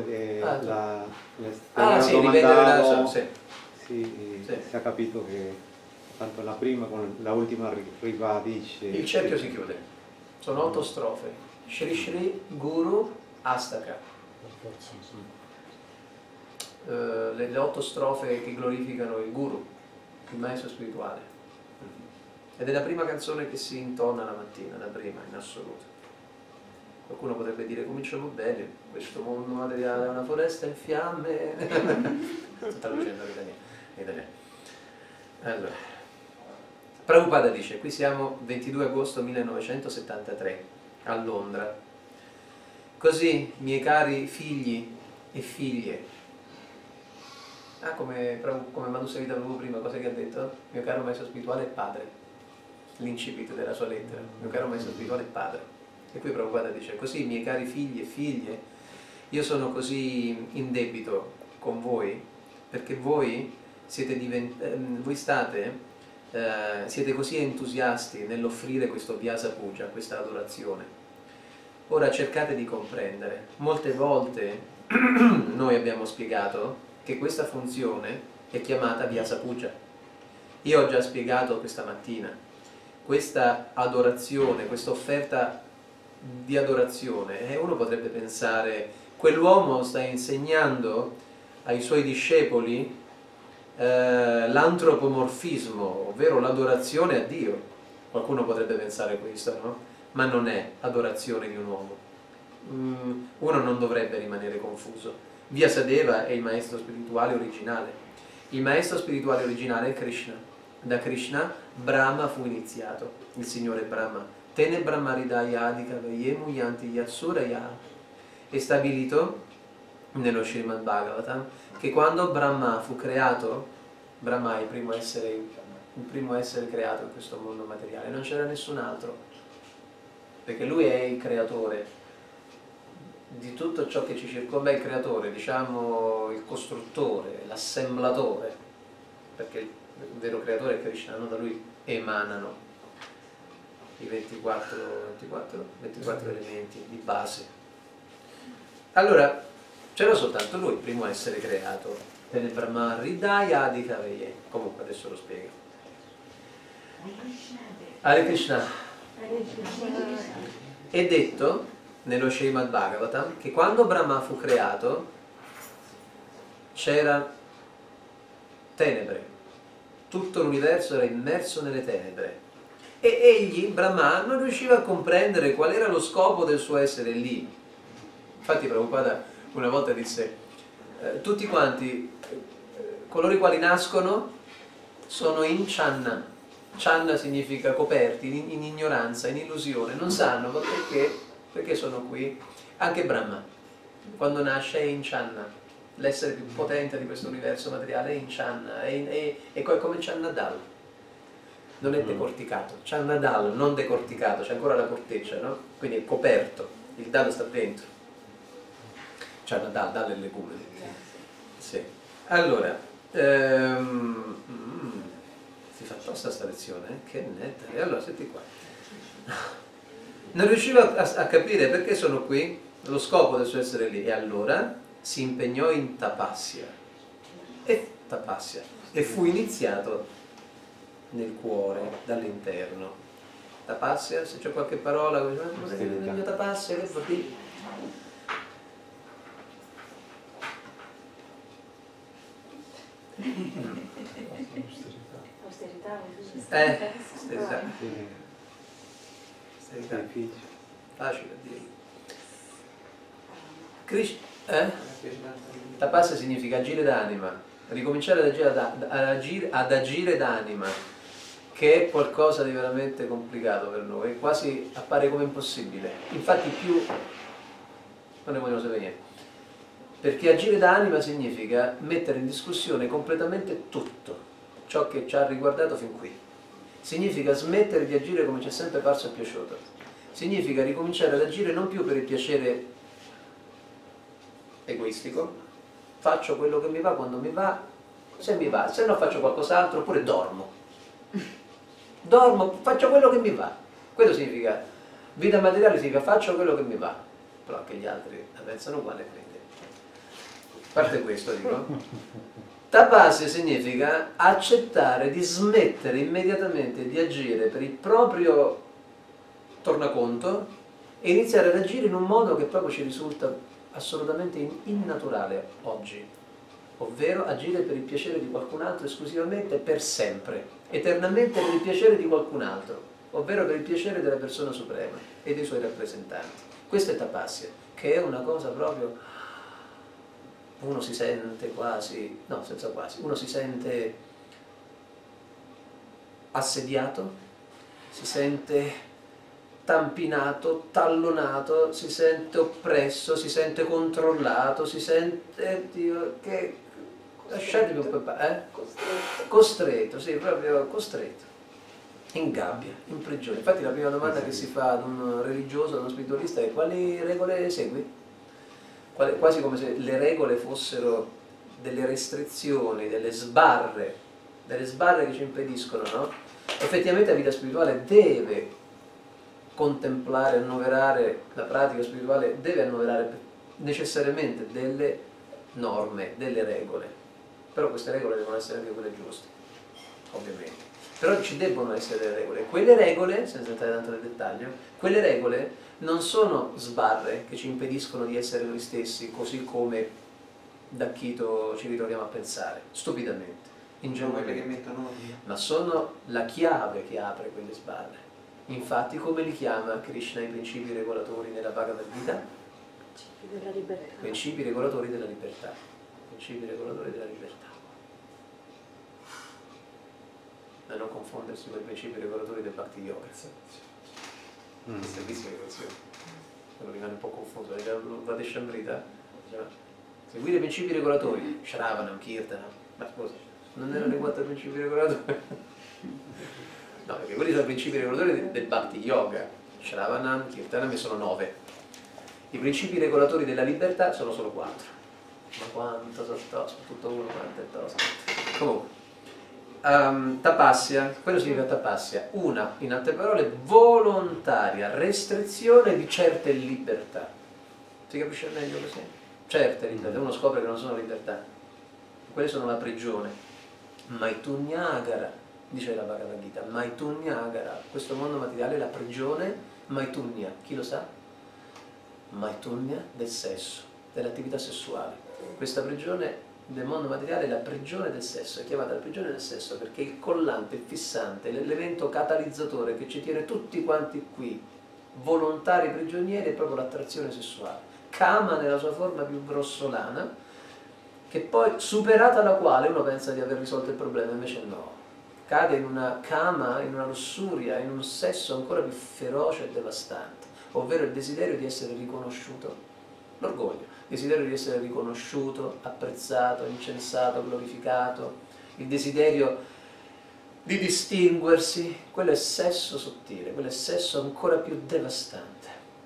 sì, rivedere la... Sì. Si è capito che tanto la prima con la ultima ribadisce... Il cerchio si chiude. Sono 8 strofe. Shri Shri Guru Astaka. Le 8 strofe che glorificano il Guru, il maestro spirituale. Ed è la prima canzone che si intona la mattina, la prima in assoluto. Qualcuno potrebbe dire cominciamo bene, questo mondo materiale è una foresta in fiamme. Sto traducendo in italiano. Allora, Prabhupada dice, qui siamo 22 agosto 1973 a Londra. Così, miei cari figli e figlie, come Madhusavita Prabhu prima, cosa che ha detto? Mio caro maestro spirituale e padre, l'incipit della sua lettera, mio caro maestro spirituale e padre. E qui Prabhupada dice, così miei cari figli e figlie, io sono così in debito con voi, perché voi siete così entusiasti nell'offrire questo Vyasa Puja, questa adorazione. Ora cercate di comprendere, molte volte noi abbiamo spiegato che questa funzione è chiamata Vyasa Puja. Io ho già spiegato questa mattina, questa adorazione, questa offerta di adorazione, e uno potrebbe pensare, quell'uomo sta insegnando ai suoi discepoli l'antropomorfismo, ovvero l'adorazione a Dio. Qualcuno potrebbe pensare questo, no? Ma non è adorazione di un uomo, uno non dovrebbe rimanere confuso. Vyasadeva è il maestro spirituale originale. Il maestro spirituale originale è Krishna. Da Krishna Brahma fu iniziato, il Signore Brahma. Tene Brahmaridaya Adika Vayemu Yanti Yatsuraya. È stabilito nello Srimad Bhagavatam che quando Brahma fu creato, Brahma è il primo essere creato in questo mondo materiale, non c'era nessun altro, perché lui è il creatore di tutto ciò che ci circonda, il creatore, diciamo il costruttore, l'assemblatore, perché il vero creatore è Krishna, non da lui emanano i 24 elementi di base. Allora c'era soltanto lui, il primo essere creato, Tene Brahma Ridaya Adika Veye. Comunque adesso lo spiego. Hare Krishna. È detto nello Srimad Bhagavatam che quando Brahma fu creato c'era tenebre, tutto l'universo era immerso nelle tenebre e egli, Brahma, non riusciva a comprendere qual era lo scopo del suo essere lì. Infatti Prabhupada una volta disse tutti quanti coloro i quali nascono sono in channa. Channa significa coperti, in ignoranza, in illusione, non sanno ma perché sono qui. Anche Brahma quando nasce è in channa, l'essere più potente di questo universo materiale è in channa, è come Channadal, non è decorticato. Channadal non decorticato, c'è ancora la corteccia, no? Quindi è coperto, il dal sta dentro. Channadal, dal è il legume. Sì. Allora si fa tosta sta lezione, che netta. E allora senti qua, non riusciva a capire perché sono qui, lo scopo del suo essere lì, e allora si impegnò in tapasya e fu iniziato nel cuore, dall'interno. Tapasya, se c'è qualche parola, il mio tapasya, che fa qui? Austerità. Facile a dire. Tapasya significa agire d'anima, ricominciare ad agire d'anima, che è qualcosa di veramente complicato per noi, quasi appare come impossibile. Infatti più non ne vogliono sapere niente, perché agire d'anima significa mettere in discussione completamente tutto ciò che ci ha riguardato fin qui. Significa smettere di agire come ci è sempre parso e piaciuto. Significa ricominciare ad agire non più per il piacere egoistico, faccio quello che mi va quando mi va, se no faccio qualcos'altro, oppure dormo, faccio quello che mi va. Quello significa, vita materiale significa faccio quello che mi va, però anche gli altri la pensano uguale, quindi a parte questo dico, tapasya significa accettare di smettere immediatamente di agire per il proprio tornaconto e iniziare ad agire in un modo che proprio ci risulta assolutamente innaturale oggi, ovvero agire per il piacere di qualcun altro esclusivamente per sempre, eternamente per il piacere di qualcun altro, ovvero per il piacere della persona suprema e dei suoi rappresentanti. Questo è tapasya, che è una cosa proprio, uno si sente quasi, no senza quasi, uno si sente assediato, si sente tampinato, tallonato, si sente oppresso, si sente controllato, si sente, Dio, che lasciatemi un po', costretto, sì, proprio costretto, in gabbia, in prigione. Infatti la prima domanda che si fa ad un religioso, ad uno spiritualista è: quali regole segui? Quasi come se le regole fossero delle restrizioni, delle sbarre che ci impediscono, no? Effettivamente la vita spirituale deve contemplare, annoverare, la pratica spirituale deve annoverare necessariamente delle norme, delle regole, però queste regole devono essere anche quelle giuste, ovviamente. Però ci debbono essere delle regole. Quelle regole, senza entrare tanto nel dettaglio, quelle regole non sono sbarre che ci impediscono di essere noi stessi, così come da Chito ci ritroviamo a pensare, stupidamente, ingenuamente, ma sono la chiave che apre quelle sbarre. Infatti come li chiama Krishna i principi regolatori nella Bhagavad Gita? della libertà. Principi regolatori della libertà. Principi regolatori della libertà. Da non confondersi con i principi regolatori del Bhakti Yoga. Il servizio di regolazione. Quello rimane un po' confuso. Vadeshamrita, seguire i principi regolatori, Shravanam, Kirtanam. Ma scusa, non erano i 4 principi regolatori? No, perché quelli sono i principi regolatori del Bhakti Yoga. Shravanam, Kirtanam sono 9. I principi regolatori della libertà sono solo 4. Ma quanto sono tutto uno, quanto è tosto. Comunque, tapasya, quello significa tapasya, una, in altre parole, volontaria restrizione di certe libertà. Si capisce meglio così? Certe libertà, uno scopre che non sono libertà. Quelle sono la prigione. Maitunyagara, dice la Bhagavad Gita, Maitunyagara, questo mondo materiale è la prigione, Maitunya, chi lo sa? Maitunya del sesso, dell'attività sessuale. Questa prigione del mondo materiale è la prigione del sesso, è chiamata la prigione del sesso perché il collante, il fissante, l'elemento catalizzatore che ci tiene tutti quanti qui, volontari prigionieri, è proprio l'attrazione sessuale. Kama nella sua forma più grossolana, che poi superata la quale uno pensa di aver risolto il problema, invece no. Cade in una kama, in una lussuria, in un sesso ancora più feroce e devastante, ovvero il desiderio di essere riconosciuto, l'orgoglio, il desiderio di essere riconosciuto, apprezzato, incensato, glorificato, il desiderio di distinguersi, quello è sesso sottile, quello è sesso ancora più devastante.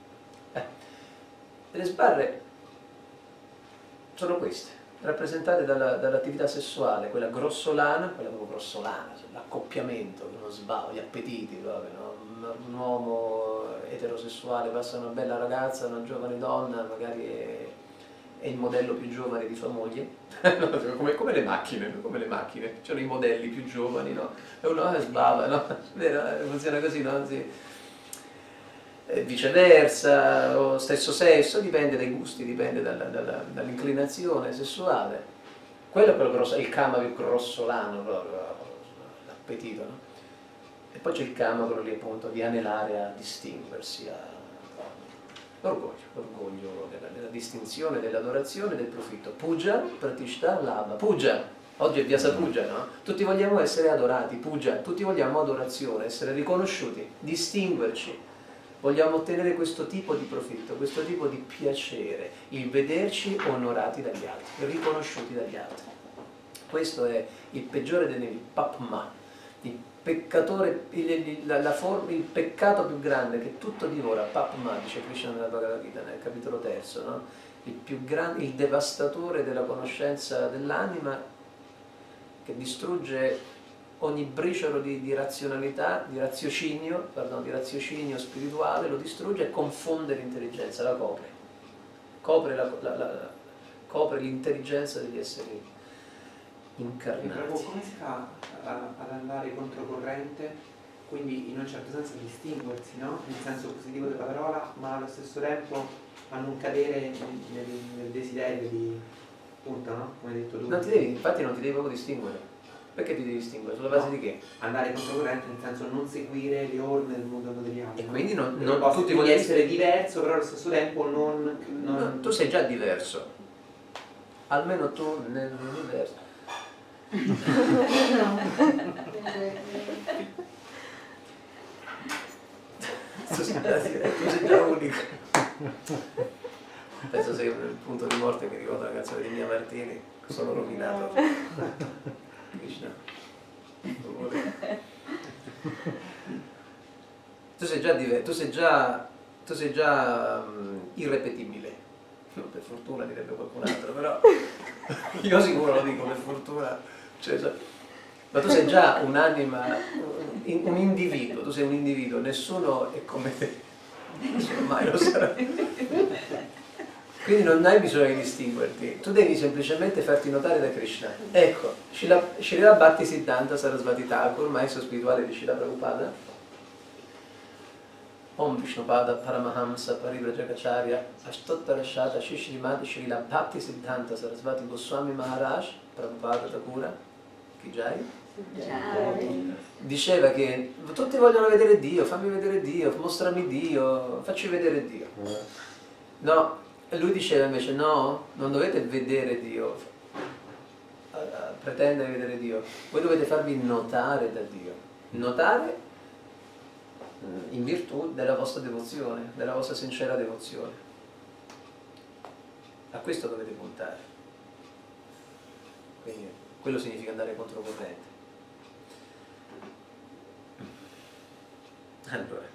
Le sbarre sono queste, rappresentate dall'attività sessuale, quella grossolana, quella proprio grossolana, l'accoppiamento, uno sbavo, gli appetiti proprio, no? Un uomo eterosessuale passa una bella ragazza, una giovane donna, magari è il modello più giovane di sua moglie, come le macchine, c'erano i modelli più giovani, no? E uno sbava, no? Funziona così, no? Sì. Viceversa, o stesso sesso, dipende dai gusti, dipende dall'inclinazione sessuale. Quello è quello grosso, il kama più grossolano, l'appetito, no? E poi c'è il kama, quello lì appunto di anelare a distinguersi, l'orgoglio della distinzione, dell'adorazione, del profitto. Puja, pratishta, lava. Puja, oggi è Vyasa Puja, no? Tutti vogliamo essere adorati, puja, tutti vogliamo adorazione, essere riconosciuti, distinguerci. Vogliamo ottenere questo tipo di profitto, questo tipo di piacere, il vederci onorati dagli altri, riconosciuti dagli altri. Questo è il peggiore dei nemici, papma, il peccatore, il peccato più grande che tutto divora, papma, dice Krishna nella Bhagavad Gita, nel capitolo 3, no? Il devastatore della conoscenza dell'anima che distrugge ogni briciolo di razionalità, di raziocinio spirituale, lo distrugge e confonde l'intelligenza, la copre l'intelligenza degli esseri incarnati. Come si fa ad andare controcorrente, quindi in un certo senso distinguersi, no? Nel senso positivo della parola, ma allo stesso tempo a non cadere nel desiderio di, appunto, no? Come hai detto tu. Infatti non ti devi proprio distinguere. Perché ti devi distinguere? Sulla base di che? Andare controcorrente, nel senso non seguire le orme del mondo materiale. E quindi non tutti vogliono essere diverso, però allo stesso tempo non... No, tu sei già diverso. Almeno tu nell'universo. Tu sei già unico. Penso sei il punto di morte che ricorda la canzone di Mia Martini, sono rovinato. Krishna. Tu sei già diverso, tu sei già irrepetibile. Per fortuna direbbe qualcun altro, però io sicuro lo dico per fortuna. Ma tu sei già un'anima, un individuo, tu sei un individuo, nessuno è come te, nessuno mai lo sarà. Quindi non hai bisogno di distinguerti, tu devi semplicemente farti notare da Krishna. Ecco, Srila Bhaktisiddhanta Sarasvati Thakur, maestro spirituale di Srila Prabhupada, Om Vishnupada Paramahamsa Parivrajacacharya Ashtottara Shata Shishrimati Srila Bhaktisiddhanta Sarasvati Goswami Maharaj Prabhupada Thakura Kijai diceva che tutti vogliono vedere Dio, fammi vedere Dio, mostrami Dio, facci vedere Dio. No, E lui diceva invece no, non dovete vedere Dio, pretendere di vedere Dio, voi dovete farvi notare da Dio. Notare in virtù della vostra devozione, della vostra sincera devozione. A questo dovete puntare. Quindi quello significa andare controcorrente. Allora.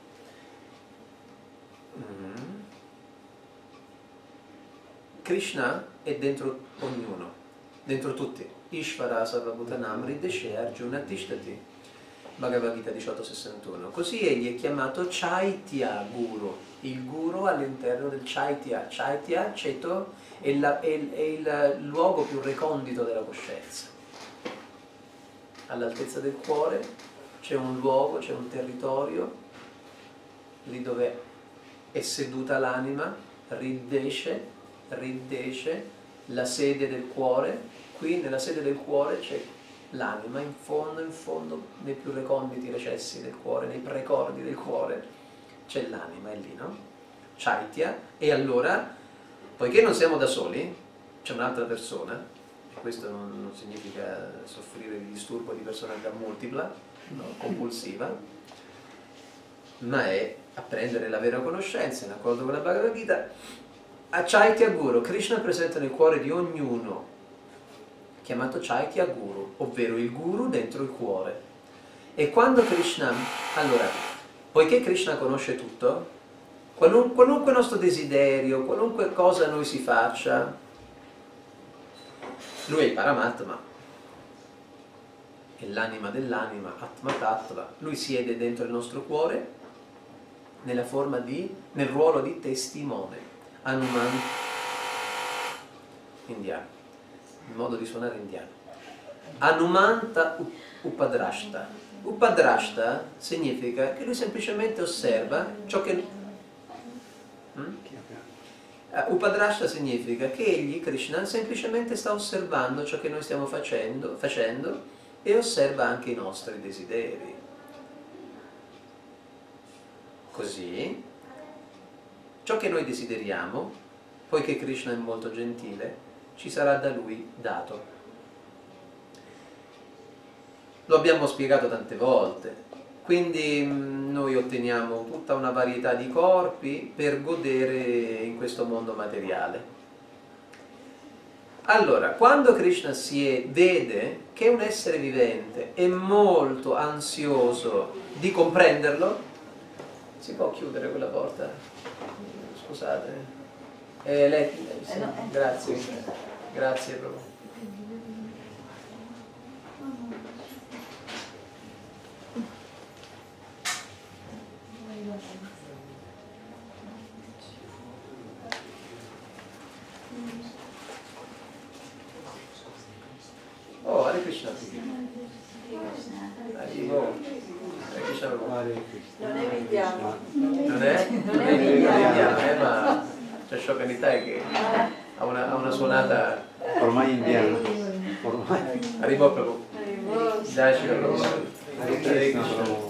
Krishna è dentro ognuno, dentro tutti. Ishvara Sarvabhutanam Rideshe Arjuna Tishtati. Bhagavad Gita 1861. Così egli è chiamato Chaitya Guru, il guru all'interno del Chaitya. Chaitya, Ceto, è il luogo più recondito della coscienza. All'altezza del cuore c'è un luogo, c'è un territorio, lì dove è seduta l'anima, Rideshe, la sede del cuore. Qui nella sede del cuore c'è l'anima, in fondo, nei più reconditi recessi del cuore, nei precordi del cuore, c'è l'anima, è lì, no? Chaitya. E allora, poiché non siamo da soli, c'è un'altra persona, e questo non significa soffrire di disturbo di personalità multipla, no, compulsiva, ma è apprendere la vera conoscenza in accordo con la Bhagavad Gita. A Chaitya Guru, Krishna è presente nel cuore di ognuno, chiamato Chaitya Guru, ovvero il guru dentro il cuore. E quando Krishna, allora, poiché Krishna conosce tutto, qualunque nostro desiderio, qualunque cosa noi si faccia, lui è il Paramatma, è l'anima dell'anima, Atma Tattva, lui siede dentro il nostro cuore nel ruolo di testimone. Hanuman, indiano, il modo di suonare indiano. Hanumanta Upadrashta. Upadrashta significa che lui semplicemente osserva ciò che... Upadrashta significa che egli, Krishna, semplicemente sta osservando ciò che noi stiamo facendo e osserva anche i nostri desideri. Così, ciò che noi desideriamo, poiché Krishna è molto gentile, ci sarà da lui dato. Lo abbiamo spiegato tante volte. Quindi noi otteniamo tutta una varietà di corpi per godere in questo mondo materiale. Allora, quando Krishna vede che un essere vivente è molto ansioso di comprenderlo, si può chiudere quella porta? Scusate. Sì, grazie. Grazie proprio. Oh, Hare Krishna. Hare Krishna. Non è indiano. Non è indiano, ma c'è Shokanita che ha una suonata ormai indiana. Ormai. Arrivò proprio. Dai, ci Hare Krishna.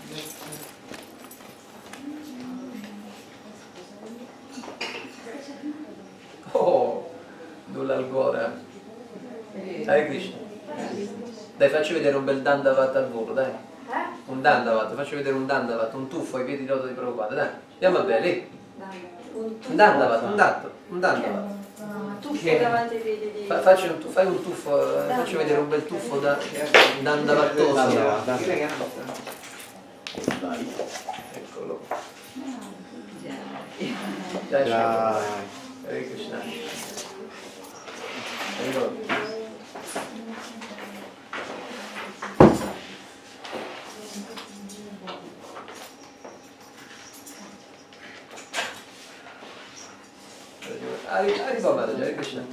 Oh, Dulalgora. Hare Krishna. Dai, facci vedere un bel Dandavat al volo, dai. Un Dandavat, facci vedere un Dandavat, un tuffo ai piedi di Prabhupada, dai. Andiamo a bere, lì. Un Dandavat, un Dandavat. Tuffo davanti ai piedi di... Fai un tuffo, facci vedere un bel tuffo da Dandavattoso. Eccolo. Dai, Hare Krishna. Arriva Madaji, Hare Krishna.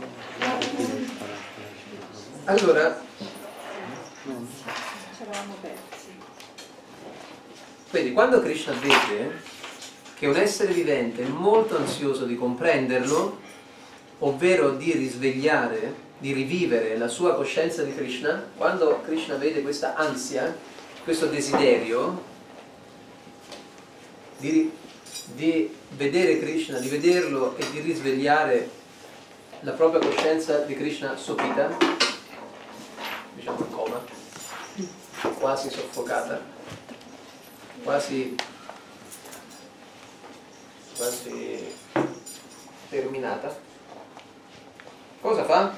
Allora, C'eravamo persi. quindi quando Krishna vede che un essere vivente è molto ansioso di comprenderlo, ovvero di risvegliare, di rivivere la sua coscienza di Krishna, quando Krishna vede questa ansia, questo desiderio di di vedere Krishna, di vederlo e di risvegliare la propria coscienza di Krishna sopita, diciamo in coma, quasi soffocata, quasi terminata. Cosa fa?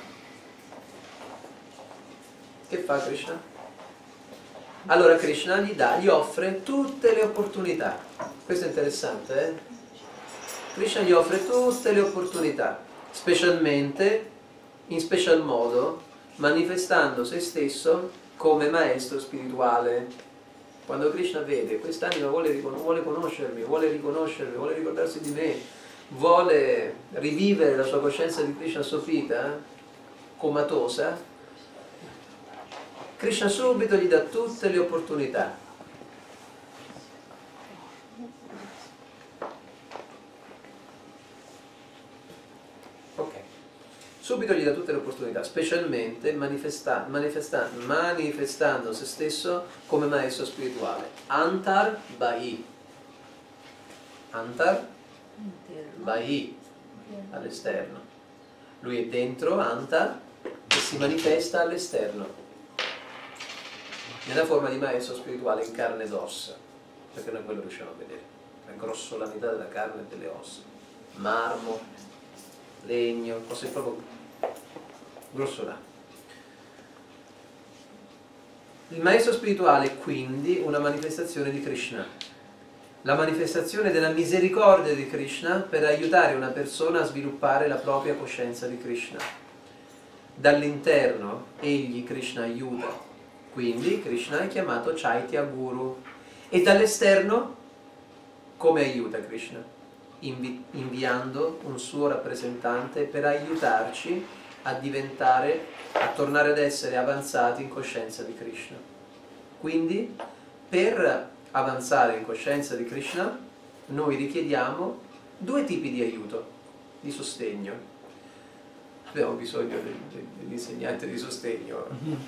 Che fa Krishna? Allora Krishna gli offre tutte le opportunità. Questo è interessante, eh? Krishna gli offre tutte le opportunità, specialmente, in special modo, manifestando se stesso come maestro spirituale. Quando Krishna vede quest'anima vuole conoscermi, vuole ricordarsi di me, vuole rivivere la sua coscienza di Krishna sofita, comatosa, Krishna subito gli dà tutte le opportunità. Ok. Subito gli dà tutte le opportunità, specialmente manifestando se stesso come maestro spirituale. Antar Bahi. Antar Bahi, all'esterno. Lui è dentro, Antar, e si manifesta all'esterno, nella forma di maestro spirituale in carne ed ossa, perché noi quello riusciamo a vedere, la grossolanità della carne e delle ossa, marmo, legno, cose proprio grossolane. Il maestro spirituale è quindi una manifestazione di Krishna, la manifestazione della misericordia di Krishna per aiutare una persona a sviluppare la propria coscienza di Krishna. Dall'interno egli, Krishna, aiuta. Quindi Krishna è chiamato Chaitya Guru. E dall'esterno come aiuta Krishna? Inviando un suo rappresentante per aiutarci a tornare ad essere avanzati in coscienza di Krishna. Quindi per avanzare in coscienza di Krishna noi richiediamo due tipi di aiuto, di sostegno. Abbiamo bisogno dell'insegnante di sostegno.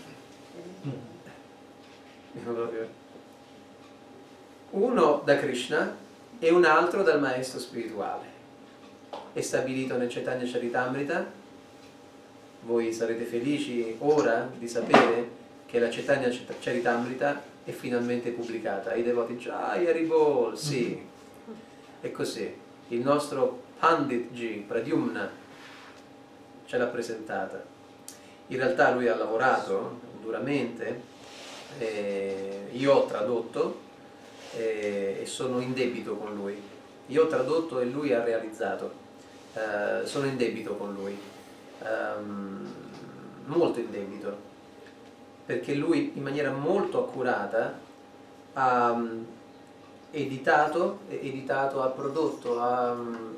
Uno da Krishna e un altro dal maestro spirituale. È stabilito nel Chaitanya Charitamrita. Voi sarete felici ora di sapere che la Chaitanya Charitamrita è finalmente pubblicata. I devoti Jai Haribol, sì. E così il nostro Pandit Ji Pradyumna ce l'ha presentata. In realtà lui ha lavorato duramente. Io ho tradotto e sono in debito con lui. Io ho tradotto e lui ha realizzato. Sono in debito con lui, molto in debito, perché lui in maniera molto accurata ha editato, ha prodotto, ha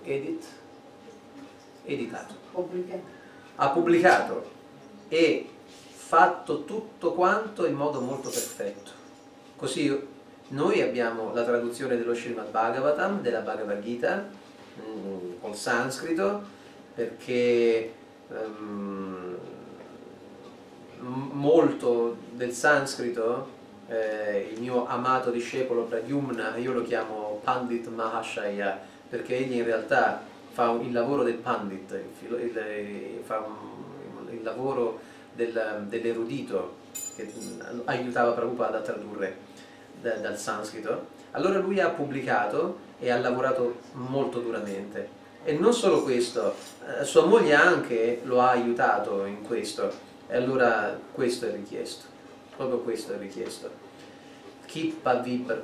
pubblicato e fatto tutto quanto in modo molto perfetto. Così noi abbiamo la traduzione dello Srimad Bhagavatam, della Bhagavad Gita, col sanscrito, perché molto del sanscrito, il mio amato discepolo Pradyumna, io lo chiamo Pandit Mahashaya, perché egli in realtà fa il lavoro del Pandit, fa il lavoro dell'erudito che aiutava Prabhupada a tradurre dal sanscrito. Allora lui ha pubblicato e ha lavorato molto duramente, e non solo questo, sua moglie anche lo ha aiutato in questo, e allora questo è richiesto, proprio questo è richiesto. Kipa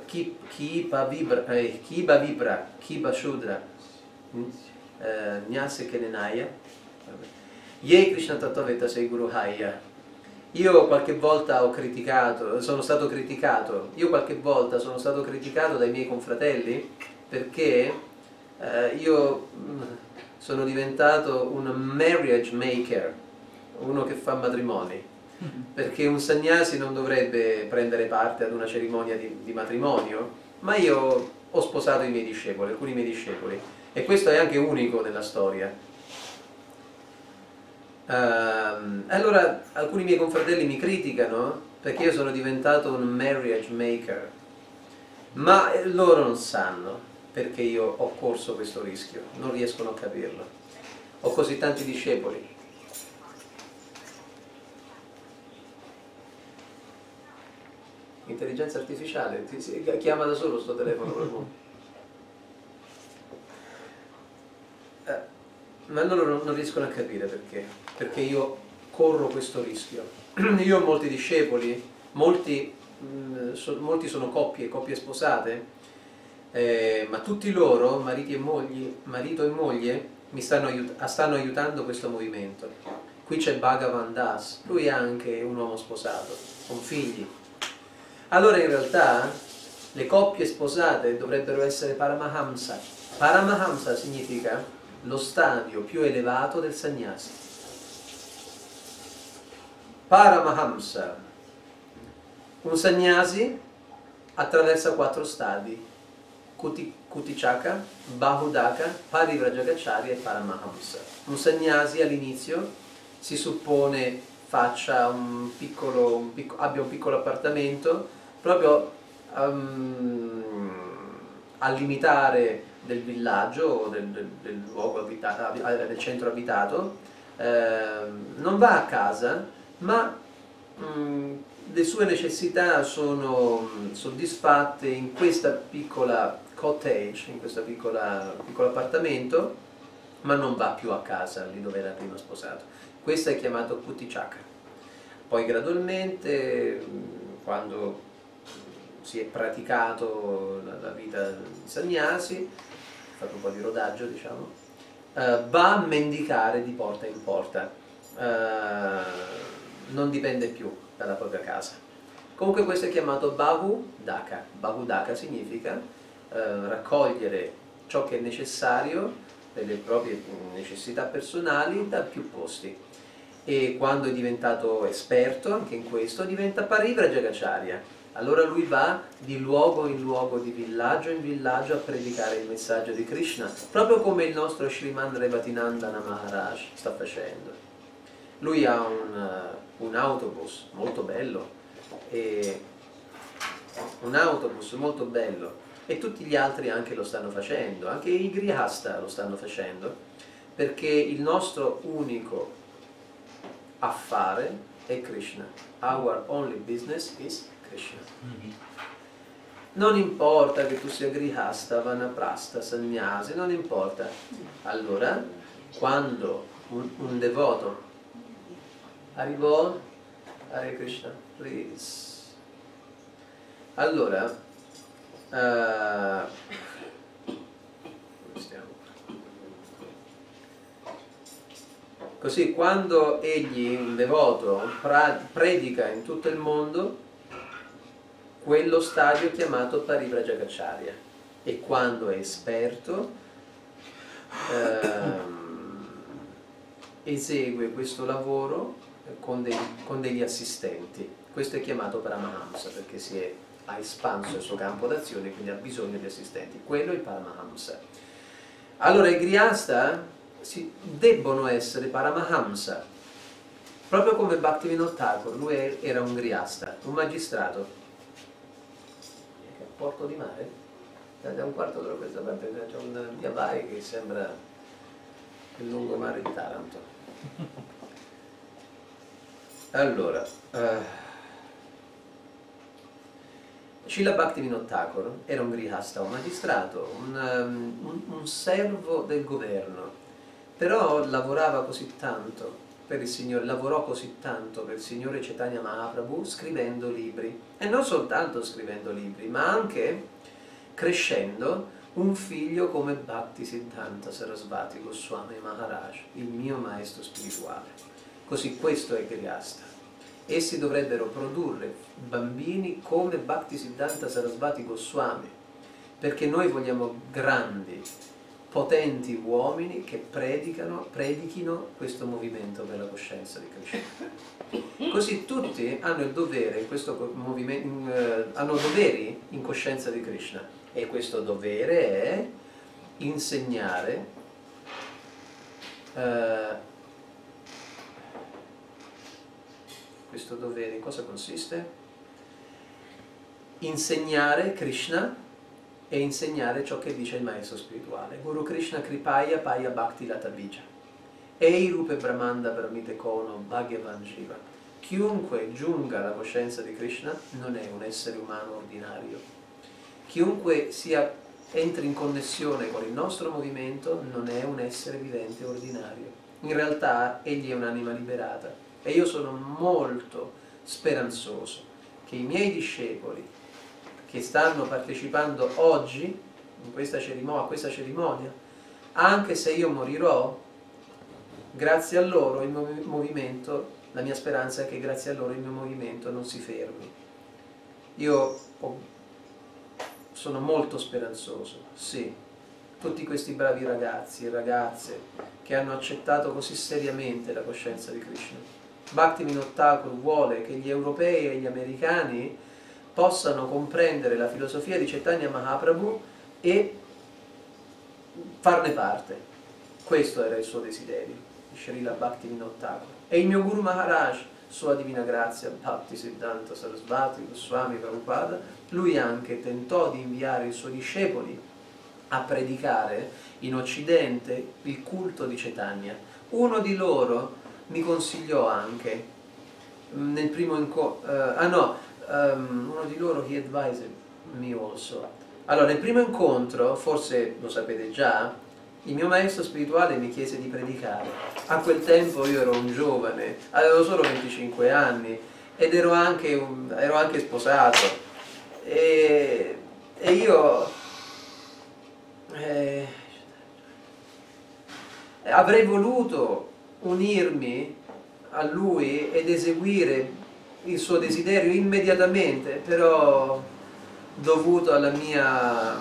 Vibra, Kipa Shudra, Nyase Kenenaya, Ye Krishna Tattaveta Sei Guru Haya. Io qualche volta sono stato criticato dai miei confratelli perché io sono diventato un marriage maker, uno che fa matrimoni, perché un sannyasi non dovrebbe prendere parte ad una cerimonia di matrimonio, ma io ho sposato alcuni miei discepoli, e questo è anche unico nella storia. Allora alcuni miei confratelli mi criticano perché io sono diventato un marriage maker, ma loro non sanno perché io ho corso questo rischio, non riescono a capirlo. Ho così tanti discepoli. Intelligenza artificiale, chiama da solo sto telefono proprio. Ma loro non riescono a capire perché io corro questo rischio. Io ho molti discepoli, molti sono coppie sposate, ma tutti loro, marito e moglie, mi stanno aiutando questo movimento. Qui c'è Bhagavan Das, lui è anche un uomo sposato, con figli. Allora in realtà le coppie sposate dovrebbero essere Paramahamsa. Paramahamsa significa lo stadio più elevato del sannyasi. Paramahamsa. Un sannyasi attraversa 4 stadi: Kuticaka, Bahudaka, Parivrajagacharya e Paramahamsa. Un sannyasi all'inizio si suppone abbia un piccolo appartamento proprio al limitare del villaggio, del luogo abitato, del centro abitato, non va a casa, ma le sue necessità sono soddisfatte in questa piccola cottage, in questo piccolo appartamento, ma non va più a casa, lì dove era prima sposato. Questo è chiamato Kuticaka. Poi gradualmente, quando si è praticato la vita di sannyasi, fatto un po' di rodaggio, diciamo, va a mendicare di porta in porta, non dipende più dalla propria casa. Comunque questo è chiamato Bahudaka. Bahudaka significa raccogliere ciò che è necessario per le proprie necessità personali da più posti. E quando è diventato esperto anche in questo, diventa Parivrajagacharya. Allora lui va di luogo in luogo, di villaggio in villaggio a predicare il messaggio di Krishna, proprio come il nostro Sriman Revatinandana Maharaj sta facendo. Lui ha un autobus molto bello, e tutti gli altri anche lo stanno facendo, anche i Grihasta lo stanno facendo, perché il nostro unico affare è Krishna. Our only business is Krishna. Non importa che tu sia Grihasta, Vanaprastha, Sannyasi, non importa. Allora, quando un devoto Haribol, Hare Krishna, please. Allora, dove stiamo? Così quando egli, un devoto, predica in tutto il mondo, quello stadio è chiamato Parivrajagacharya, e quando è esperto esegue questo lavoro con degli assistenti. Questo è chiamato Paramahamsa, perché ha espanso il suo campo d'azione, quindi ha bisogno di assistenti. Quello è il Paramahamsa. Allora i Grihasta debbono essere Paramahamsa, proprio come Bhaktivinoda Thakur. Lui era un Grihasta, un magistrato. Che porto di mare? Da un quarto d'ora a questa parte c'è un via vai che sembra il lungomare di Taranto. Allora, Srila Bhaktivinoda Thakur era un Grihasta, un magistrato, un servo del governo, però lavorava così tanto per il Signore, lavorò così tanto per il Signore Chaitanya Mahaprabhu scrivendo libri, e non soltanto scrivendo libri, ma anche crescendo un figlio come Bhaktisiddhanta Sarasvati Goswami Maharaj, il mio maestro spirituale. Così questo è Grihasta. Essi dovrebbero produrre bambini come Bhaktisiddhanta Sarasvati Goswami, perché noi vogliamo grandi, potenti uomini che predichino questo movimento per la coscienza di Krishna. Così tutti hanno il dovere in questo movimento, hanno doveri in coscienza di Krishna, e questo dovere è insegnare questo dovere in cosa consiste? Insegnare Krishna e insegnare ciò che dice il maestro spirituale. Guru Krishna Kripaya Paya Bhakti Lata Bija. Ei Rupe Brahmanda Brahmite Kono Bhagavan Shiva. Chiunque giunga alla coscienza di Krishna non è un essere umano ordinario. Chiunque entri in connessione con il nostro movimento non è un essere vivente ordinario. In realtà egli è un'anima liberata e io sono molto speranzoso che i miei discepoli che stanno partecipando oggi a questa cerimonia, anche se io morirò, grazie a loro il movimento, la mia speranza è che grazie a loro il mio movimento non si fermi. Io sono molto speranzoso, sì, tutti questi bravi ragazzi e ragazze che hanno accettato così seriamente la coscienza di Krishna. Bhaktivinoda Thakur vuole che gli europei e gli americani possano comprendere la filosofia di Chaitanya Mahaprabhu e farne parte. Questo era il suo desiderio, di Srila Bhaktivinoda Thakur. E il mio Guru Maharaj, sua divina grazia, Bhakti Siddhanta Sarasvati Goswami Prabhupada, lui anche tentò di inviare i suoi discepoli a predicare in Occidente il culto di Chaitanya. Uno di loro mi consigliò anche nel primo incontro, uno di loro he advised me also. Allora, nel primo incontro, forse lo sapete già, il mio maestro spirituale mi chiese di predicare. A quel tempo io ero un giovane, avevo solo 25 anni ed ero anche sposato e io avrei voluto unirmi a lui ed eseguire il suo desiderio immediatamente, però dovuto alla mia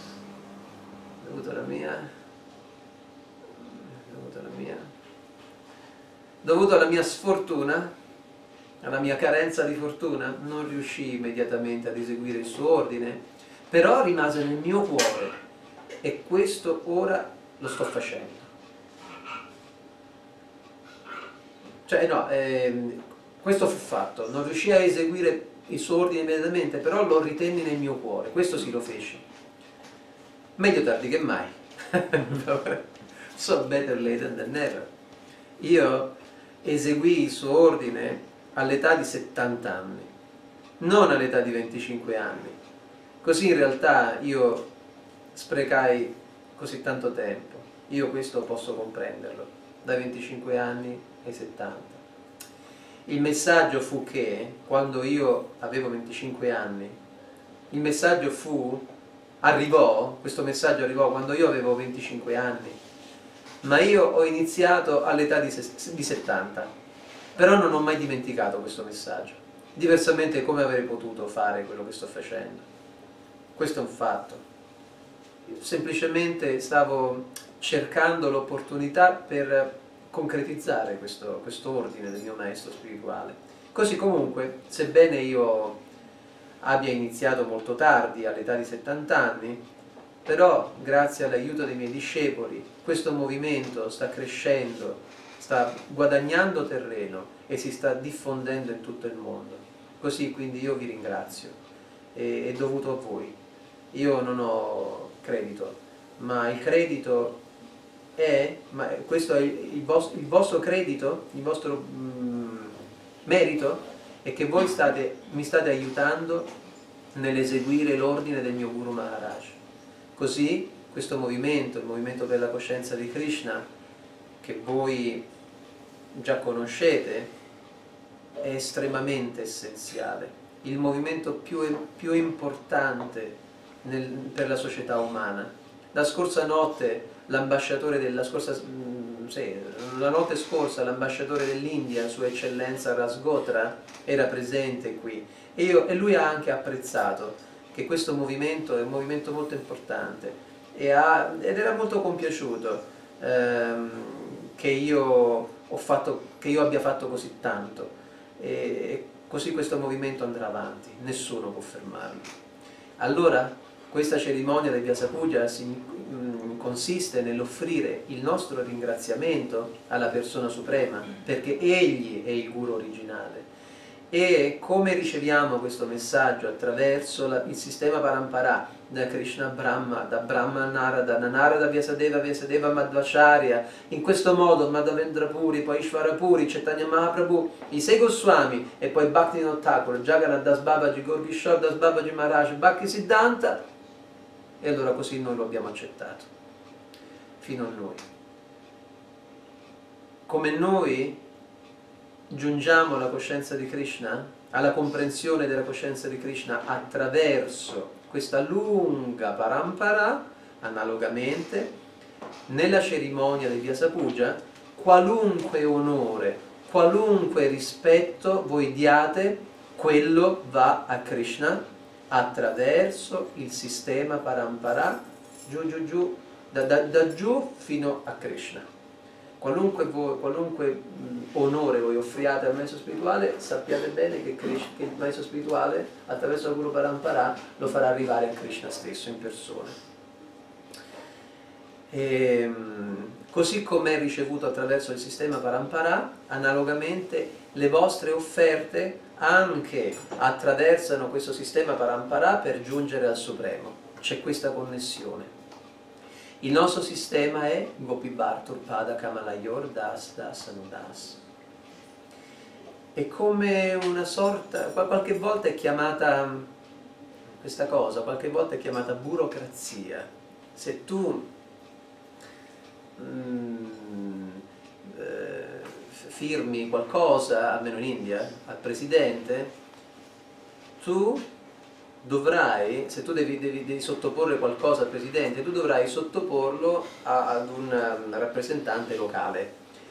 sfortuna, alla mia carenza di fortuna, non riuscii immediatamente ad eseguire il suo ordine, però rimase nel mio cuore e questo ora lo sto facendo. Cioè no, questo fu fatto, non riuscii a eseguire il suo ordine immediatamente, però lo ritenni nel mio cuore, questo sì lo feci. Meglio tardi che mai. So better late than never. Io eseguì il suo ordine all'età di 70 anni, non all'età di 25 anni. Così in realtà io sprecai così tanto tempo. Io questo posso comprenderlo, da 25 anni ai 70. Il messaggio fu che, quando io avevo 25 anni, il messaggio questo messaggio arrivò quando io avevo 25 anni, ma io ho iniziato all'età di 70, però non ho mai dimenticato questo messaggio, diversamente come avrei potuto fare quello che sto facendo. Questo è un fatto. Semplicemente stavo cercando l'opportunità per concretizzare questo ordine del mio maestro spirituale. Così comunque, sebbene io abbia iniziato molto tardi, all'età di 70 anni, però grazie all'aiuto dei miei discepoli questo movimento sta crescendo, sta guadagnando terreno e si sta diffondendo in tutto il mondo. Così quindi io vi ringrazio, è dovuto a voi. Io non ho credito, ma il credito questo è il vostro credito, il vostro merito è che voi mi state aiutando nell'eseguire l'ordine del mio Guru Maharaj. Così questo movimento, il movimento per la coscienza di Krishna, che voi già conoscete, è estremamente essenziale, il movimento più importante per la società umana. La notte scorsa l'ambasciatore dell'India, Sua Eccellenza Rasgotra, era presente qui e lui ha anche apprezzato che questo movimento è un movimento molto importante ed era molto compiaciuto che io abbia fatto così tanto e così questo movimento andrà avanti, nessuno può fermarlo. Allora questa cerimonia del Vyasa Puja consiste nell'offrire il nostro ringraziamento alla persona suprema, perché egli è il Guru originale E come riceviamo questo messaggio? Attraverso il sistema Parampara, da Krishna Brahma, da Brahma Narada, da Narada Vyasadeva, Vyasadeva Madhvacharya, in questo modo Madhavendra Puri, poi Ishvara Puri, Chaitanya Mahaprabhu, i sei Goswami e poi Bhaktivinoda Thakur, Jagannath Das Babaji, Gaur Kishore Das Babaji Maharaj, Bhakti Siddhanta, e allora così noi lo abbiamo accettato fino a noi. Come noi giungiamo alla coscienza di Krishna, alla comprensione della coscienza di Krishna attraverso questa lunga parampara, analogamente, nella cerimonia del Vyasa Puja, qualunque onore, qualunque rispetto voi diate, quello va a Krishna attraverso il sistema parampara, giù giù giù, da giù fino a Krishna. Qualunque onore voi offriate al maestro spirituale, sappiate bene che il maestro spirituale attraverso la Guru Parampara lo farà arrivare a Krishna stesso in persona. Così come è ricevuto attraverso il sistema Parampara, analogamente le vostre offerte anche attraversano questo sistema Parampara per giungere al Supremo. C'è questa connessione. Il nostro sistema è Gopi Bhartur Pada Kamalayor Das Das Anudas. È come una sorta, qualche volta è chiamata, questa cosa, qualche volta è chiamata burocrazia. Se tu firmi qualcosa, almeno in India, al presidente, tu dovrai, se tu devi sottoporre qualcosa al presidente, tu dovrai sottoporlo ad un rappresentante locale,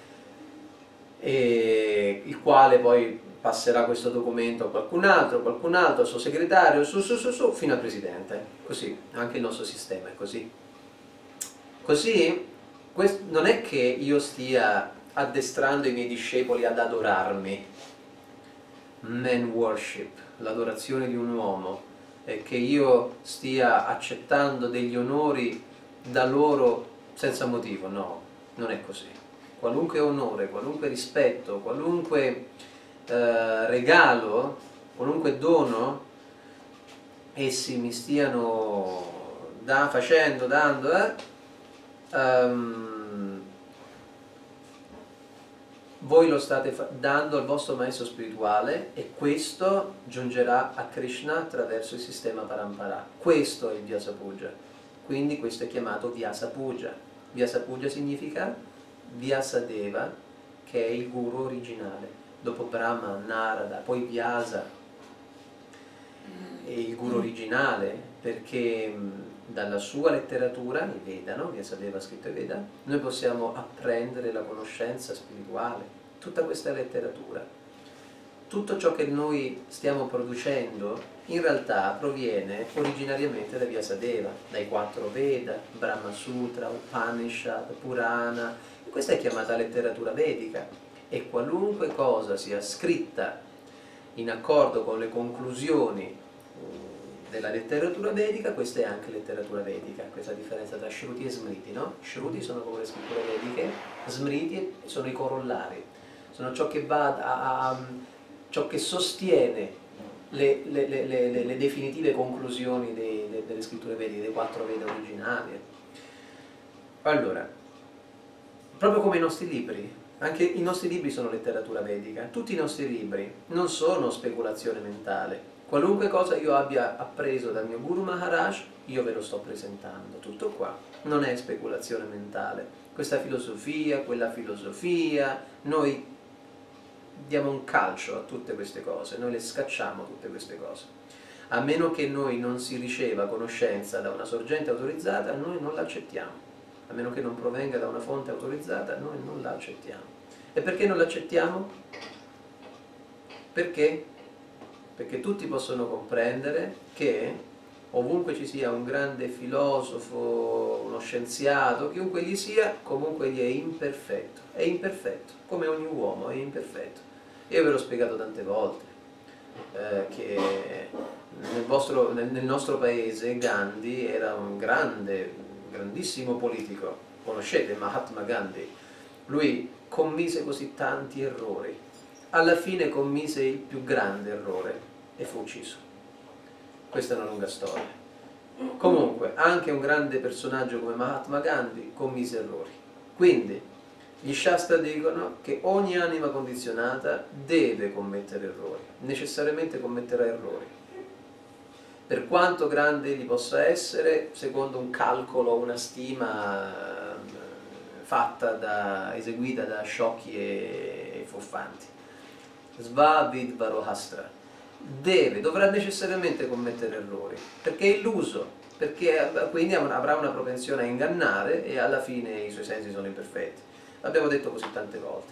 il quale poi passerà questo documento a qualcun altro, al suo segretario, su, fino al presidente. Così, anche il nostro sistema è così. Così, non è che io stia addestrando i miei discepoli ad adorarmi, man worship, l'adorazione di un uomo, che io stia accettando degli onori da loro senza motivo. No, non è così. Qualunque onore, qualunque rispetto, qualunque regalo, qualunque dono essi mi stiano dando, voi lo state dando al vostro maestro spirituale, e questo giungerà a Krishna attraverso il sistema Parampara. Questo è il Vyasa Puja. Quindi questo è chiamato Vyasa Puja. Vyasa Puja significa Vyasadeva, che è il guru originale. Dopo Brahma, Narada, poi Vyasa è il guru originale, perché dalla sua letteratura, i Veda, no? Vyasadeva ha scritto i Veda, noi possiamo apprendere la conoscenza spirituale. Tutta questa letteratura, tutto ciò che noi stiamo producendo, in realtà proviene originariamente da Vyasadeva, dai 4 Veda, Brahma Sutra, Upanishad, Purana. Questa è chiamata letteratura vedica, e qualunque cosa sia scritta in accordo con le conclusioni della letteratura vedica, questa è anche letteratura vedica. Questa è la differenza tra Shruti e Smriti, no? Shruti sono come le scritture vediche, Smriti sono i corollari, sono ciò che va ciò che sostiene le definitive conclusioni delle scritture vediche, dei 4 Veda originali. Allora, proprio come i nostri libri, anche i nostri libri sono letteratura vedica. Tutti i nostri libri non sono speculazione mentale. Qualunque cosa io abbia appreso dal mio Guru Maharaj, io ve lo sto presentando, tutto qua. Non è speculazione mentale. Questa filosofia, quella filosofia, noi diamo un calcio a tutte queste cose, noi le scacciamo tutte queste cose. A meno che noi non si riceva conoscenza da una sorgente autorizzata, noi non l'accettiamo. A meno che non provenga da una fonte autorizzata, noi non la accettiamo. E perché non l'accettiamo? Perché? Perché tutti possono comprendere che ovunque ci sia un grande filosofo, uno scienziato, chiunque egli sia, comunque egli è imperfetto, come ogni uomo è imperfetto. Io ve l'ho spiegato tante volte, che nel nostro paese Gandhi era un grandissimo politico. Conoscete Mahatma Gandhi? Lui commise così tanti errori, alla fine commise il più grande errore e fu ucciso. Questa è una lunga storia. Comunque, anche un grande personaggio come Mahatma Gandhi commise errori. Quindi, gli Shastra dicono che ogni anima condizionata deve commettere errori, necessariamente commetterà errori. Per quanto grande egli possa essere, secondo un calcolo, una stima eseguita da sciocchi e fuffanti. Svavid Varohastra. Dovrà necessariamente commettere errori, perché è illuso, perché quindi avrà una propensione a ingannare e alla fine i suoi sensi sono imperfetti. L'abbiamo detto così tante volte.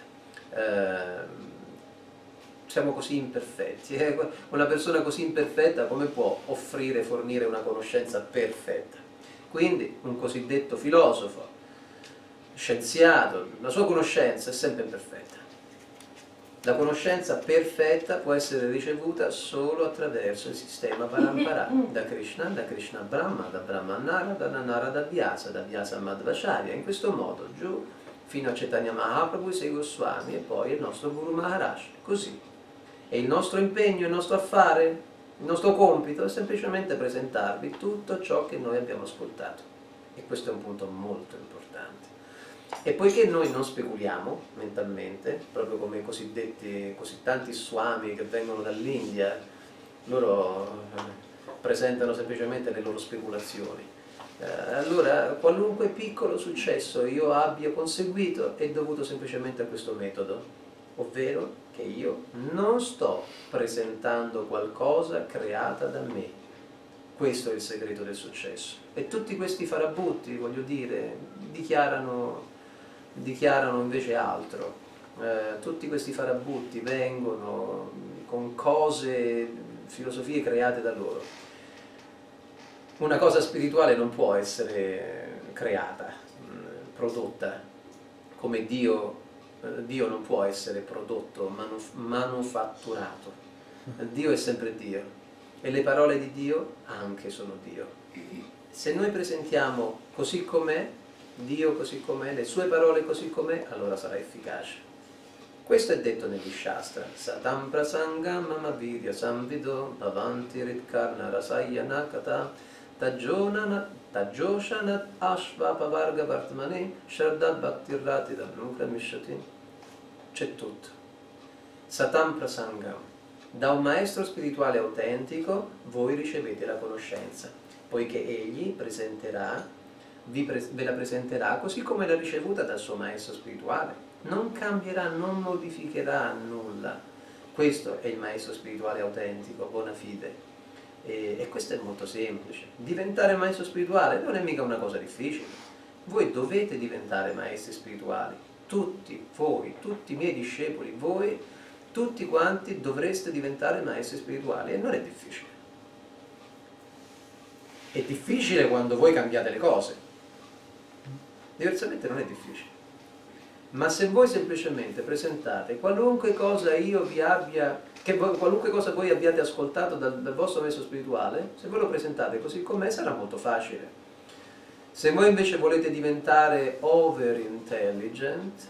Siamo così imperfetti. Una persona così imperfetta come può fornire una conoscenza perfetta? Quindi un cosiddetto filosofo, scienziato, la sua conoscenza è sempre imperfetta. La conoscenza perfetta può essere ricevuta solo attraverso il sistema Parampara, da Krishna Brahma, da Brahma Narada, da Narada Vyasa, da Vyasa Madhvacharya, in questo modo giù fino a Chaitanya Mahaprabhu, i Sei Goswami e poi il nostro Guru Maharaj, così. E il nostro impegno, il nostro affare, il nostro compito è semplicemente presentarvi tutto ciò che noi abbiamo ascoltato. E questo è un punto molto importante. E poiché noi non speculiamo mentalmente, proprio come i così tanti swami che vengono dall'India, loro presentano semplicemente le loro speculazioni. Allora qualunque piccolo successo io abbia conseguito è dovuto semplicemente a questo metodo, ovvero che io non sto presentando qualcosa creata da me. Questo è il segreto del successo. E tutti questi farabutti, voglio dire, dichiarano invece altro. Tutti questi farabutti vengono con filosofie create da loro. Una cosa spirituale non può essere creata, prodotta, come Dio non può essere prodotto, manufatturato. Dio è sempre Dio e le parole di Dio anche sono Dio. Se noi presentiamo così com'è, Dio così com'è, le sue parole così com'è, allora sarà efficace. Questo è detto negli Shastra. Satam prasangam mamavirya samvido bhavanti ritkarna rasayana kata tajoshanat ashvapavarga vartmane shraddhat bhaktirrati dannukra mishati. C'è tutto. Satam prasangam. Da un maestro spirituale autentico voi ricevete la conoscenza, poiché egli ve la presenterà così come l'ha ricevuta dal suo maestro spirituale. Non cambierà, non modificherà nulla. Questo è il maestro spirituale autentico, bona fide. E questo è molto semplice. Diventare maestro spirituale non è mica una cosa difficile. Voi dovete diventare maestri spirituali. Tutti voi, tutti i miei discepoli, voi, tutti quanti dovreste diventare maestri spirituali. E non è difficile. È difficile quando voi cambiate le cose. Diversamente non è difficile. Ma se voi semplicemente presentate qualunque cosa qualunque cosa voi abbiate ascoltato dal vostro maestro spirituale, se voi lo presentate così com'è sarà molto facile. Se voi invece volete diventare over intelligent,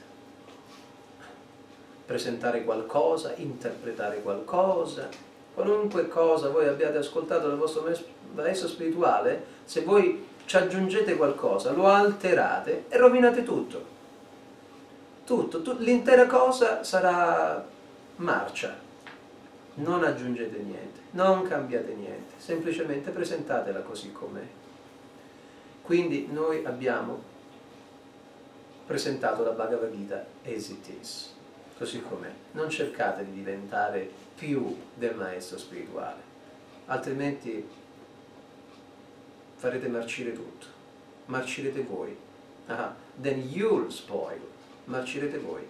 presentare qualcosa, interpretare qualcosa, qualunque cosa voi abbiate ascoltato dal vostro maestro spirituale, se voi ci aggiungete qualcosa, lo alterate e rovinate tutto. L'intera cosa sarà marcia. Non aggiungete niente, non cambiate niente, semplicemente presentatela così com'è. Quindi noi abbiamo presentato la Bhagavad Gita as it is, così com'è. Non cercate di diventare più del maestro spirituale, altrimenti farete marcire tutto, marcirete voi. Then you'll spoil, marcirete voi.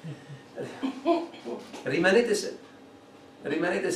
Rimanete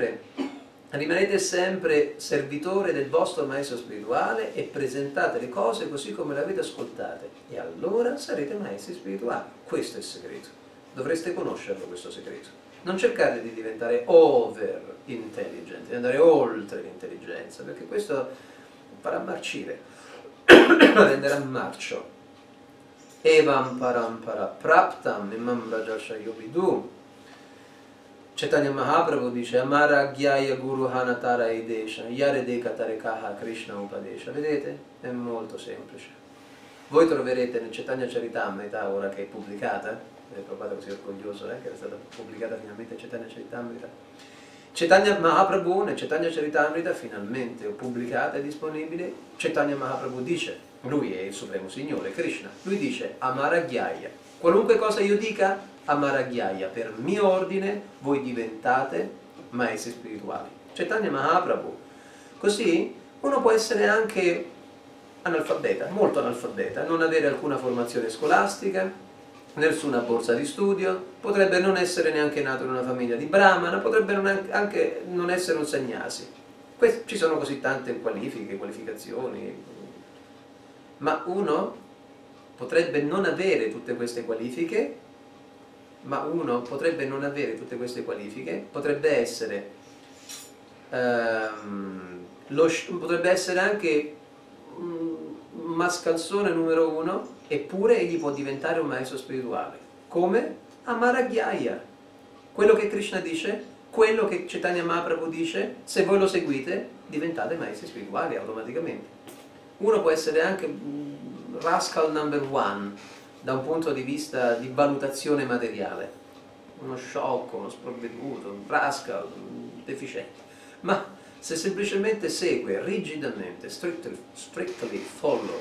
sempre servitore del vostro maestro spirituale e presentate le cose così come le avete ascoltate e allora sarete maestri spirituali. Questo è il segreto. Dovreste conoscerlo questo segreto. Non cercate di diventare over intelligent, di andare oltre l'intelligenza, perché questo farà marcire, renderà marcio. Evam parampara praptam imam rajarsha yobidu. Chaitanya Mahaprabhu dice Amara Gyaya Guru Hanatara Edesha Yaredeka Tarekaha Krishna Upadesha. Vedete? È molto semplice. Voi troverete nel Chaitanya Charitamrita, ora che è pubblicata, Prabhupada così orgoglioso che era stata pubblicata finalmente Chaitanya Charitamrita. Chaitanya Mahaprabhu nel Chaitanya Charitamrita finalmente pubblicata e disponibile. Chaitanya Mahaprabhu dice, lui è il Supremo Signore, Krishna, lui dice Amara Gyaya, qualunque cosa io dica Amara Gyaya, per mio ordine voi diventate maestri spirituali. Chaitanya Mahaprabhu. Così uno può essere anche analfabeta, molto analfabeta, non avere alcuna formazione scolastica, nessuna borsa di studio, potrebbe non essere neanche nato in una famiglia di brahmana, potrebbe anche non essere un sannyasi. Ci sono così tante qualificazioni, ma uno potrebbe non avere tutte queste qualifiche, potrebbe essere anche un mascalzone numero 1, eppure egli può diventare un maestro spirituale. Come? Amara Gyaya. Quello che Krishna dice, quello che Chaitanya Mahaprabhu dice, se voi lo seguite, diventate maestri spirituali automaticamente. Uno può essere anche rascal number 1, da un punto di vista di valutazione materiale, uno sciocco, uno sprovveduto, un rascal, un deficiente, ma se semplicemente segue rigidamente, strictly follow,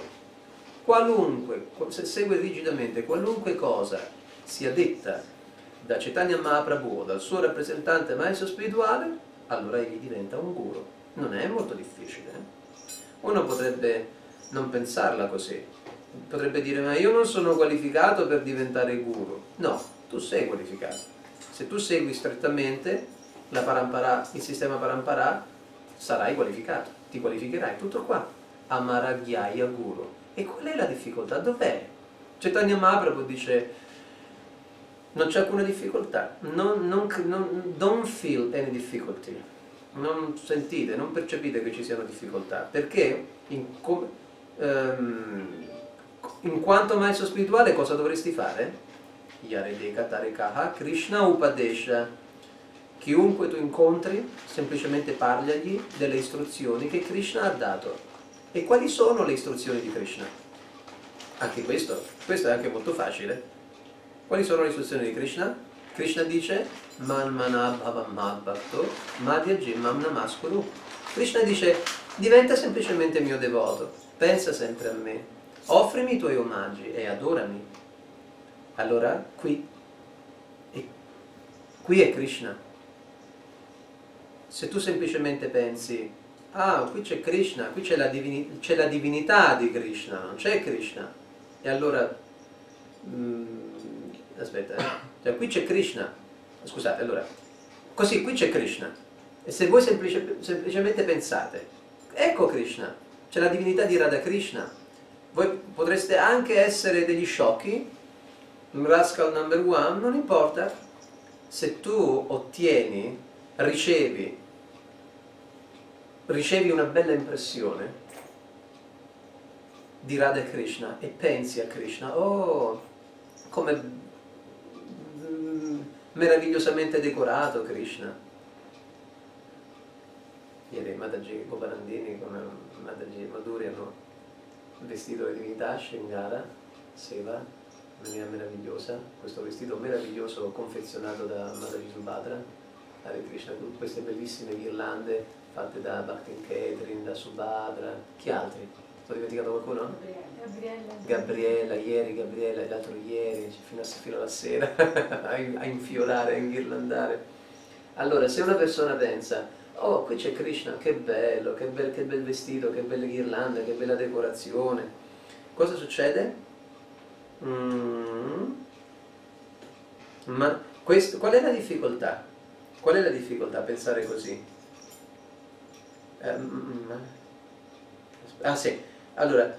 se segue rigidamente qualunque cosa sia detta da Chaitanya Mahaprabhu o dal suo rappresentante maestro spirituale, allora egli diventa un guru. Non è molto difficile. Uno potrebbe non pensarla così, potrebbe dire ma io non sono qualificato per diventare guru. No, tu sei qualificato. Se tu segui strettamente il sistema parampara, sarai qualificato, ti qualificherai, tutto qua. Amara Gyaya Guru. E qual è la difficoltà? Dov'è? Chaitanya Mahaprabhu dice non c'è alcuna difficoltà, don't feel any difficulty, non sentite, non percepite che ci siano difficoltà, perché in quanto maestro spirituale cosa dovresti fare? Yaredeka Tarekaha Krishna Upadesha. Chiunque tu incontri, semplicemente parlagli delle istruzioni che Krishna ha dato. E quali sono le istruzioni di Krishna? Anche questo è anche molto facile. Quali sono le istruzioni di Krishna? Krishna dice Man manabhavam madbhakto madhyajimam namaskuru. Krishna dice diventa semplicemente mio devoto, pensa sempre a me, offrimi i tuoi omaggi e adorami. Allora qui è Krishna. Se tu semplicemente pensi, qui c'è Krishna, qui c'è la divinità di Krishna, non c'è Krishna. E allora, cioè qui c'è Krishna, scusate, allora, così qui c'è Krishna. E se voi semplicemente pensate, ecco Krishna, c'è la divinità di Radha Krishna, voi potreste anche essere degli sciocchi, un rascal number 1, non importa, se tu ricevi una bella impressione di Radha Krishna e pensi a Krishna, come meravigliosamente decorato Krishna. Ieri Mataji Goparandini con Mataji Madhuri hanno vestito le divinità Shringara, Seva, in maniera meravigliosa, questo vestito meraviglioso confezionato da Mataji Subhadra, Hare Krishna, con queste bellissime ghirlande fatte da Bhaktin Ketrin, da Subhadra. Chi altri? Sto dimenticato qualcuno? Gabriella, l'altro ieri, fino alla sera a infiorare, a inghirlandare. Allora, se una persona pensa, qui c'è Krishna, che bello, che bel vestito, che belle ghirlande, che bella decorazione, cosa succede? Ma qual è la difficoltà? Qual è la difficoltà a pensare così? Sì, allora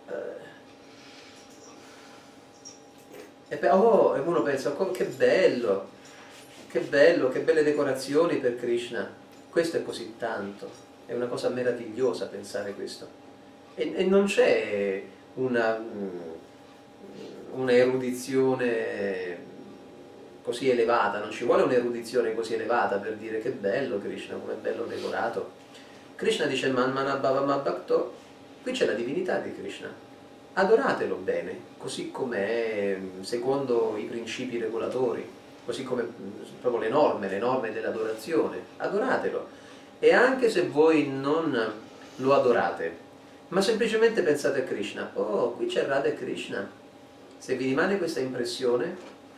e uno pensa, che bello, che belle decorazioni per Krishna. Questo è così tanto, è una cosa meravigliosa pensare questo. E non c'è una erudizione così elevata, non ci vuole un'erudizione così elevata per dire che bello Krishna, come è bello decorato. Krishna dice Manmanabhava Bhakto, qui c'è la divinità di Krishna, adoratelo bene, così com'è, secondo i principi regolatori, così come proprio le norme dell'adorazione, adoratelo. E anche se voi non lo adorate, ma semplicemente pensate a Krishna, oh, qui c'è Radha e Krishna, se vi rimane questa impressione,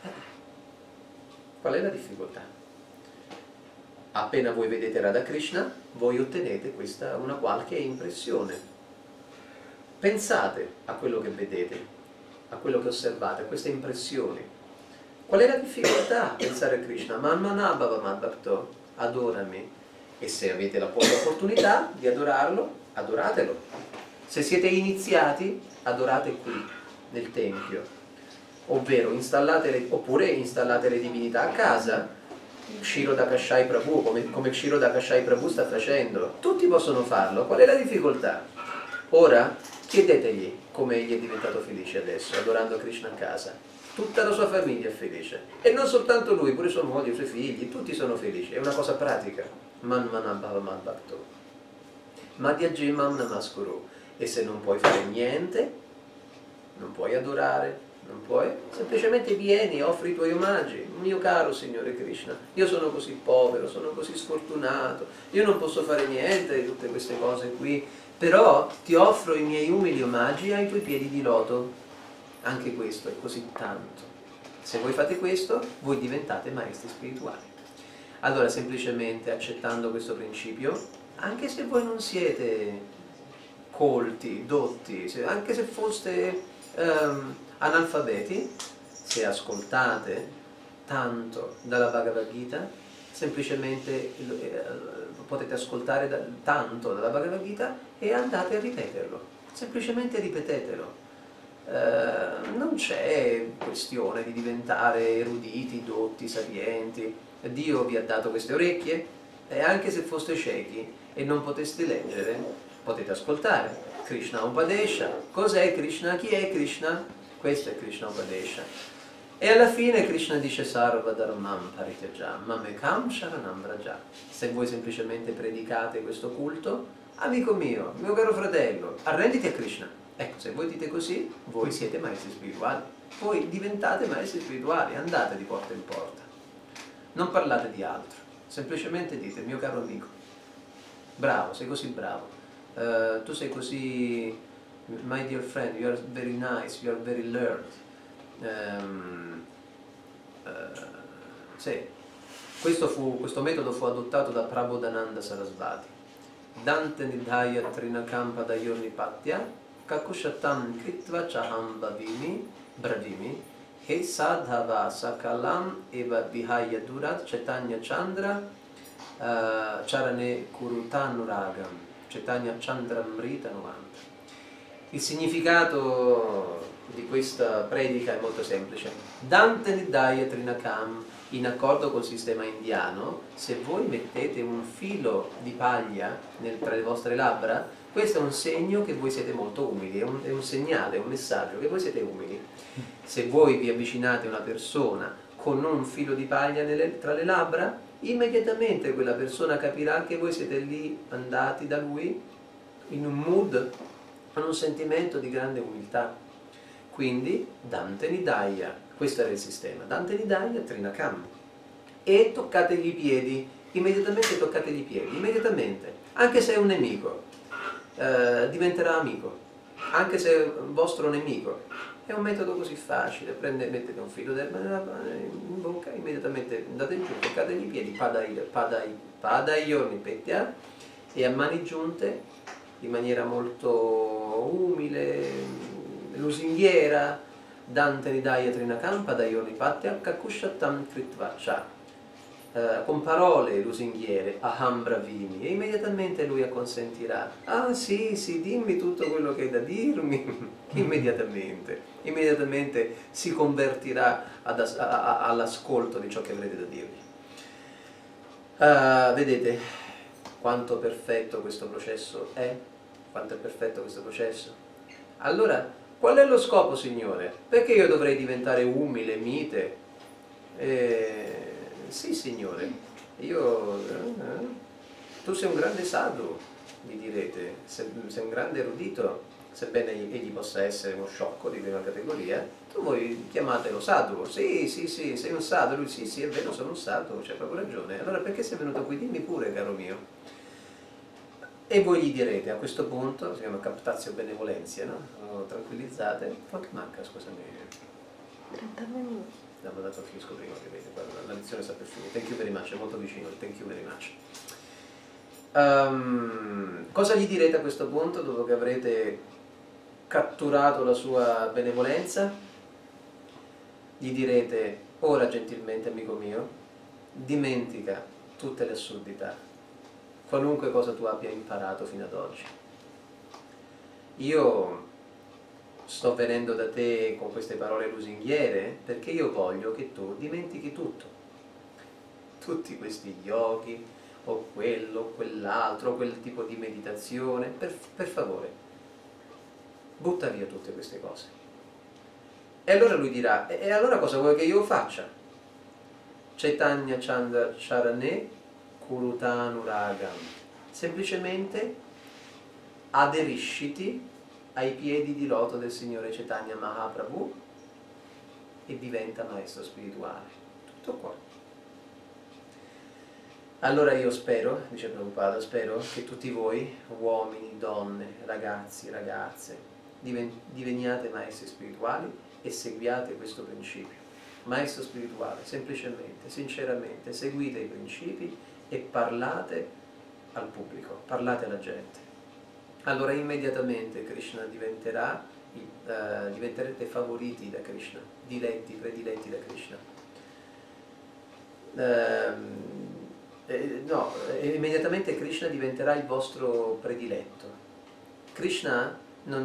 qual è la difficoltà? Appena voi vedete Radha Krishna, voi ottenete una qualche impressione. Pensate a quello che vedete, a quello che osservate, a queste impressioni. Qual è la difficoltà a pensare a Krishna? Manmanabhava Bhakto, adorami. E se avete la opportunità di adorarlo, adoratelo. Se siete iniziati, adorate qui, nel Tempio. Ovvero, oppure installate le divinità a casa, Kshirodakashai Prabhu, come Kshirodakashai Prabhu sta facendo. Tutti possono farlo, qual è la difficoltà? Ora, chiedetegli come egli è diventato felice adesso, adorando Krishna a casa. Tutta la sua famiglia è felice. E non soltanto lui, pure sua moglie, i suoi figli, tutti sono felici. È una cosa pratica. Manmanabhava Bhakto. Madhyajimam Namaskuru. E se non puoi fare niente, non puoi adorare, non puoi, semplicemente vieni, offri i tuoi omaggi. Mio caro Signore Krishna, io sono così povero, sono così sfortunato, io non posso fare niente di tutte queste cose qui, però ti offro i miei umili omaggi ai tuoi piedi di loto. Anche questo è così tanto. Se voi fate questo, voi diventate maestri spirituali. Allora, semplicemente accettando questo principio, anche se voi non siete colti, dotti, anche se foste analfabeti, se ascoltate tanto dalla Bhagavad Gita, semplicemente potete ascoltare tanto dalla Bhagavad Gita e andate a ripeterlo, semplicemente ripetetelo. Non c'è questione di diventare eruditi, dotti, sapienti. Dio vi ha dato queste orecchie e anche se foste ciechi e non poteste leggere, potete ascoltare. Krishna Upadesha. Cos'è Krishna? Chi è Krishna? Questo è Krishna Upadesha. E alla fine Krishna dice Sarva Dharmam Parityajam Mamekam Sharanam Vraja. Se voi semplicemente predicate questo culto, amico mio caro fratello, arrenditi a Krishna. Ecco, se voi dite così, voi siete maestri spirituali. Voi diventate maestri spirituali, andate di porta in porta. Non parlate di altro, semplicemente dite, mio caro amico, bravo, sei così bravo. Tu sei così, my dear friend, you are very nice, you are very learned. Sì. Questo metodo fu adottato da Prabodhananda Sarasvati. Dante Nidhaya Trinakampa Dayornipatya Kakushatam Kritva Chaham Bravimi He Sadhava Sakalam Eva Vihaya Durat Chaitanya Chandra Charane Kurutanuragam Chaitanya Chandramrita Novanta. Il significato di questa predica è molto semplice. Dante Nidhaya Trinakam, in accordo col sistema indiano, se voi mettete un filo di paglia tra le vostre labbra, questo è un segno che voi siete molto umili, è un segnale, è un messaggio che voi siete umili. Se voi vi avvicinate a una persona con un filo di paglia tra le labbra, immediatamente quella persona capirà che voi siete lì andati da lui in un mood, con un sentimento di grande umiltà. Quindi Dante Nidhaya, questo era il sistema, Dante Nidhaya Trinakam, e toccategli i piedi, immediatamente toccategli i piedi, immediatamente, anche se è un nemico, diventerà amico, anche se è un vostro nemico. È un metodo così facile, mettete un filo d'erba in bocca, immediatamente andate giù, toccategli i piedi, Padayornipetya, e a mani giunte, in maniera molto umile, lusinghiera, Dante Nidhaya Trinakam Padayornipatya Kakushatam Kritvacha, con parole lusinghiere, Aham Bravini, e immediatamente lui acconsentirà. Ah sì, dimmi tutto quello che hai da dirmi. Immediatamente si convertirà all'ascolto di ciò che avrete da dirgli. Vedete quanto perfetto questo processo è? Quanto è perfetto questo processo? Allora, qual è lo scopo, Signore? Perché io dovrei diventare umile, mite? Sì, signore, tu sei un grande sadhu, mi direte, sei un grande erudito, sebbene egli possa essere uno sciocco di prima categoria, tu voi chiamatelo sadhu. Sì, sei un sadhu. Lui, sì, è vero, sono un sadhu, c'è proprio ragione. Allora perché sei venuto qui? Dimmi pure, caro mio. E voi gli direte, a questo punto, si chiama captatio benevolenzia, no? Tranquillizzate. Quanto manca, scusami? 30 minuti. L'avevo dato finisco prima, ovviamente, la lezione sta per finire. Thank you very much, è molto vicino il thank you very much. Cosa gli direte a questo punto, dopo che avrete catturato la sua benevolenza? Gli direte, ora gentilmente, amico mio, dimentica tutte le assurdità, qualunque cosa tu abbia imparato fino ad oggi. Io sto venendo da te con queste parole lusinghiere perché io voglio che tu dimentichi tutto. Tutti questi yogi, o quello, o quell'altro, quel tipo di meditazione, per favore, butta via tutte queste cose. E allora lui dirà, e allora cosa vuoi che io faccia? Chaitanya Chandra Charane Kurutanuragam. Semplicemente aderisciti ai piedi di loto del Signore Chaitanya Mahaprabhu e diventa maestro spirituale. Tutto qua. Allora io spero, dice Prabhupada, spero che tutti voi, uomini, donne, ragazzi, ragazze, diveniate maestri spirituali e seguiate questo principio. Maestro spirituale, semplicemente, sinceramente, seguite i principi e parlate al pubblico, parlate alla gente. Allora immediatamente Krishna diventerete favoriti da Krishna, diletti, prediletti da Krishna. Immediatamente Krishna diventerà il vostro prediletto. Krishna non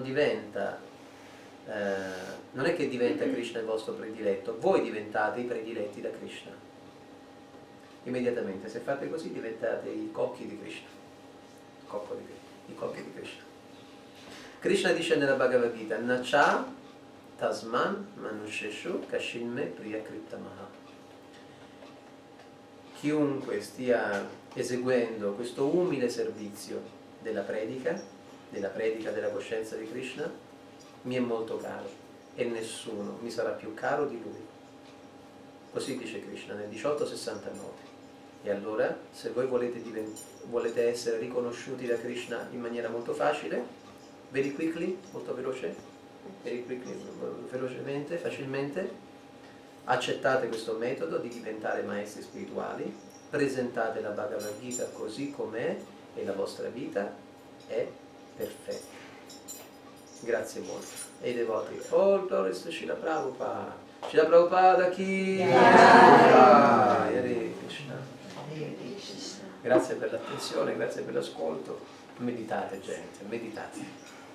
è che diventa Krishna il vostro prediletto, voi diventate i prediletti da Krishna. Immediatamente, se fate così diventate i cocchi di Krishna. I cocchi di Krishna. Krishna dice nella Bhagavad Gita, Nacha tasman manusheshu kashinme priya krittamaha. Chiunque stia eseguendo questo umile servizio della predica della coscienza di Krishna, mi è molto caro e nessuno mi sarà più caro di lui. Così dice Krishna nel 1869. E allora, se voi volete essere riconosciuti da Krishna in maniera molto facile, very quickly, molto veloce, very quickly, velocemente, facilmente, accettate questo metodo di diventare maestri spirituali, presentate la Bhagavad Gita così com'è e la vostra vita è perfetta. Grazie molto. E i devoti, all glories to Srila Prabhupada. Srila Prabhupada ki Hare Krishna. Grazie per l'attenzione, grazie per l'ascolto. Meditate gente, meditate.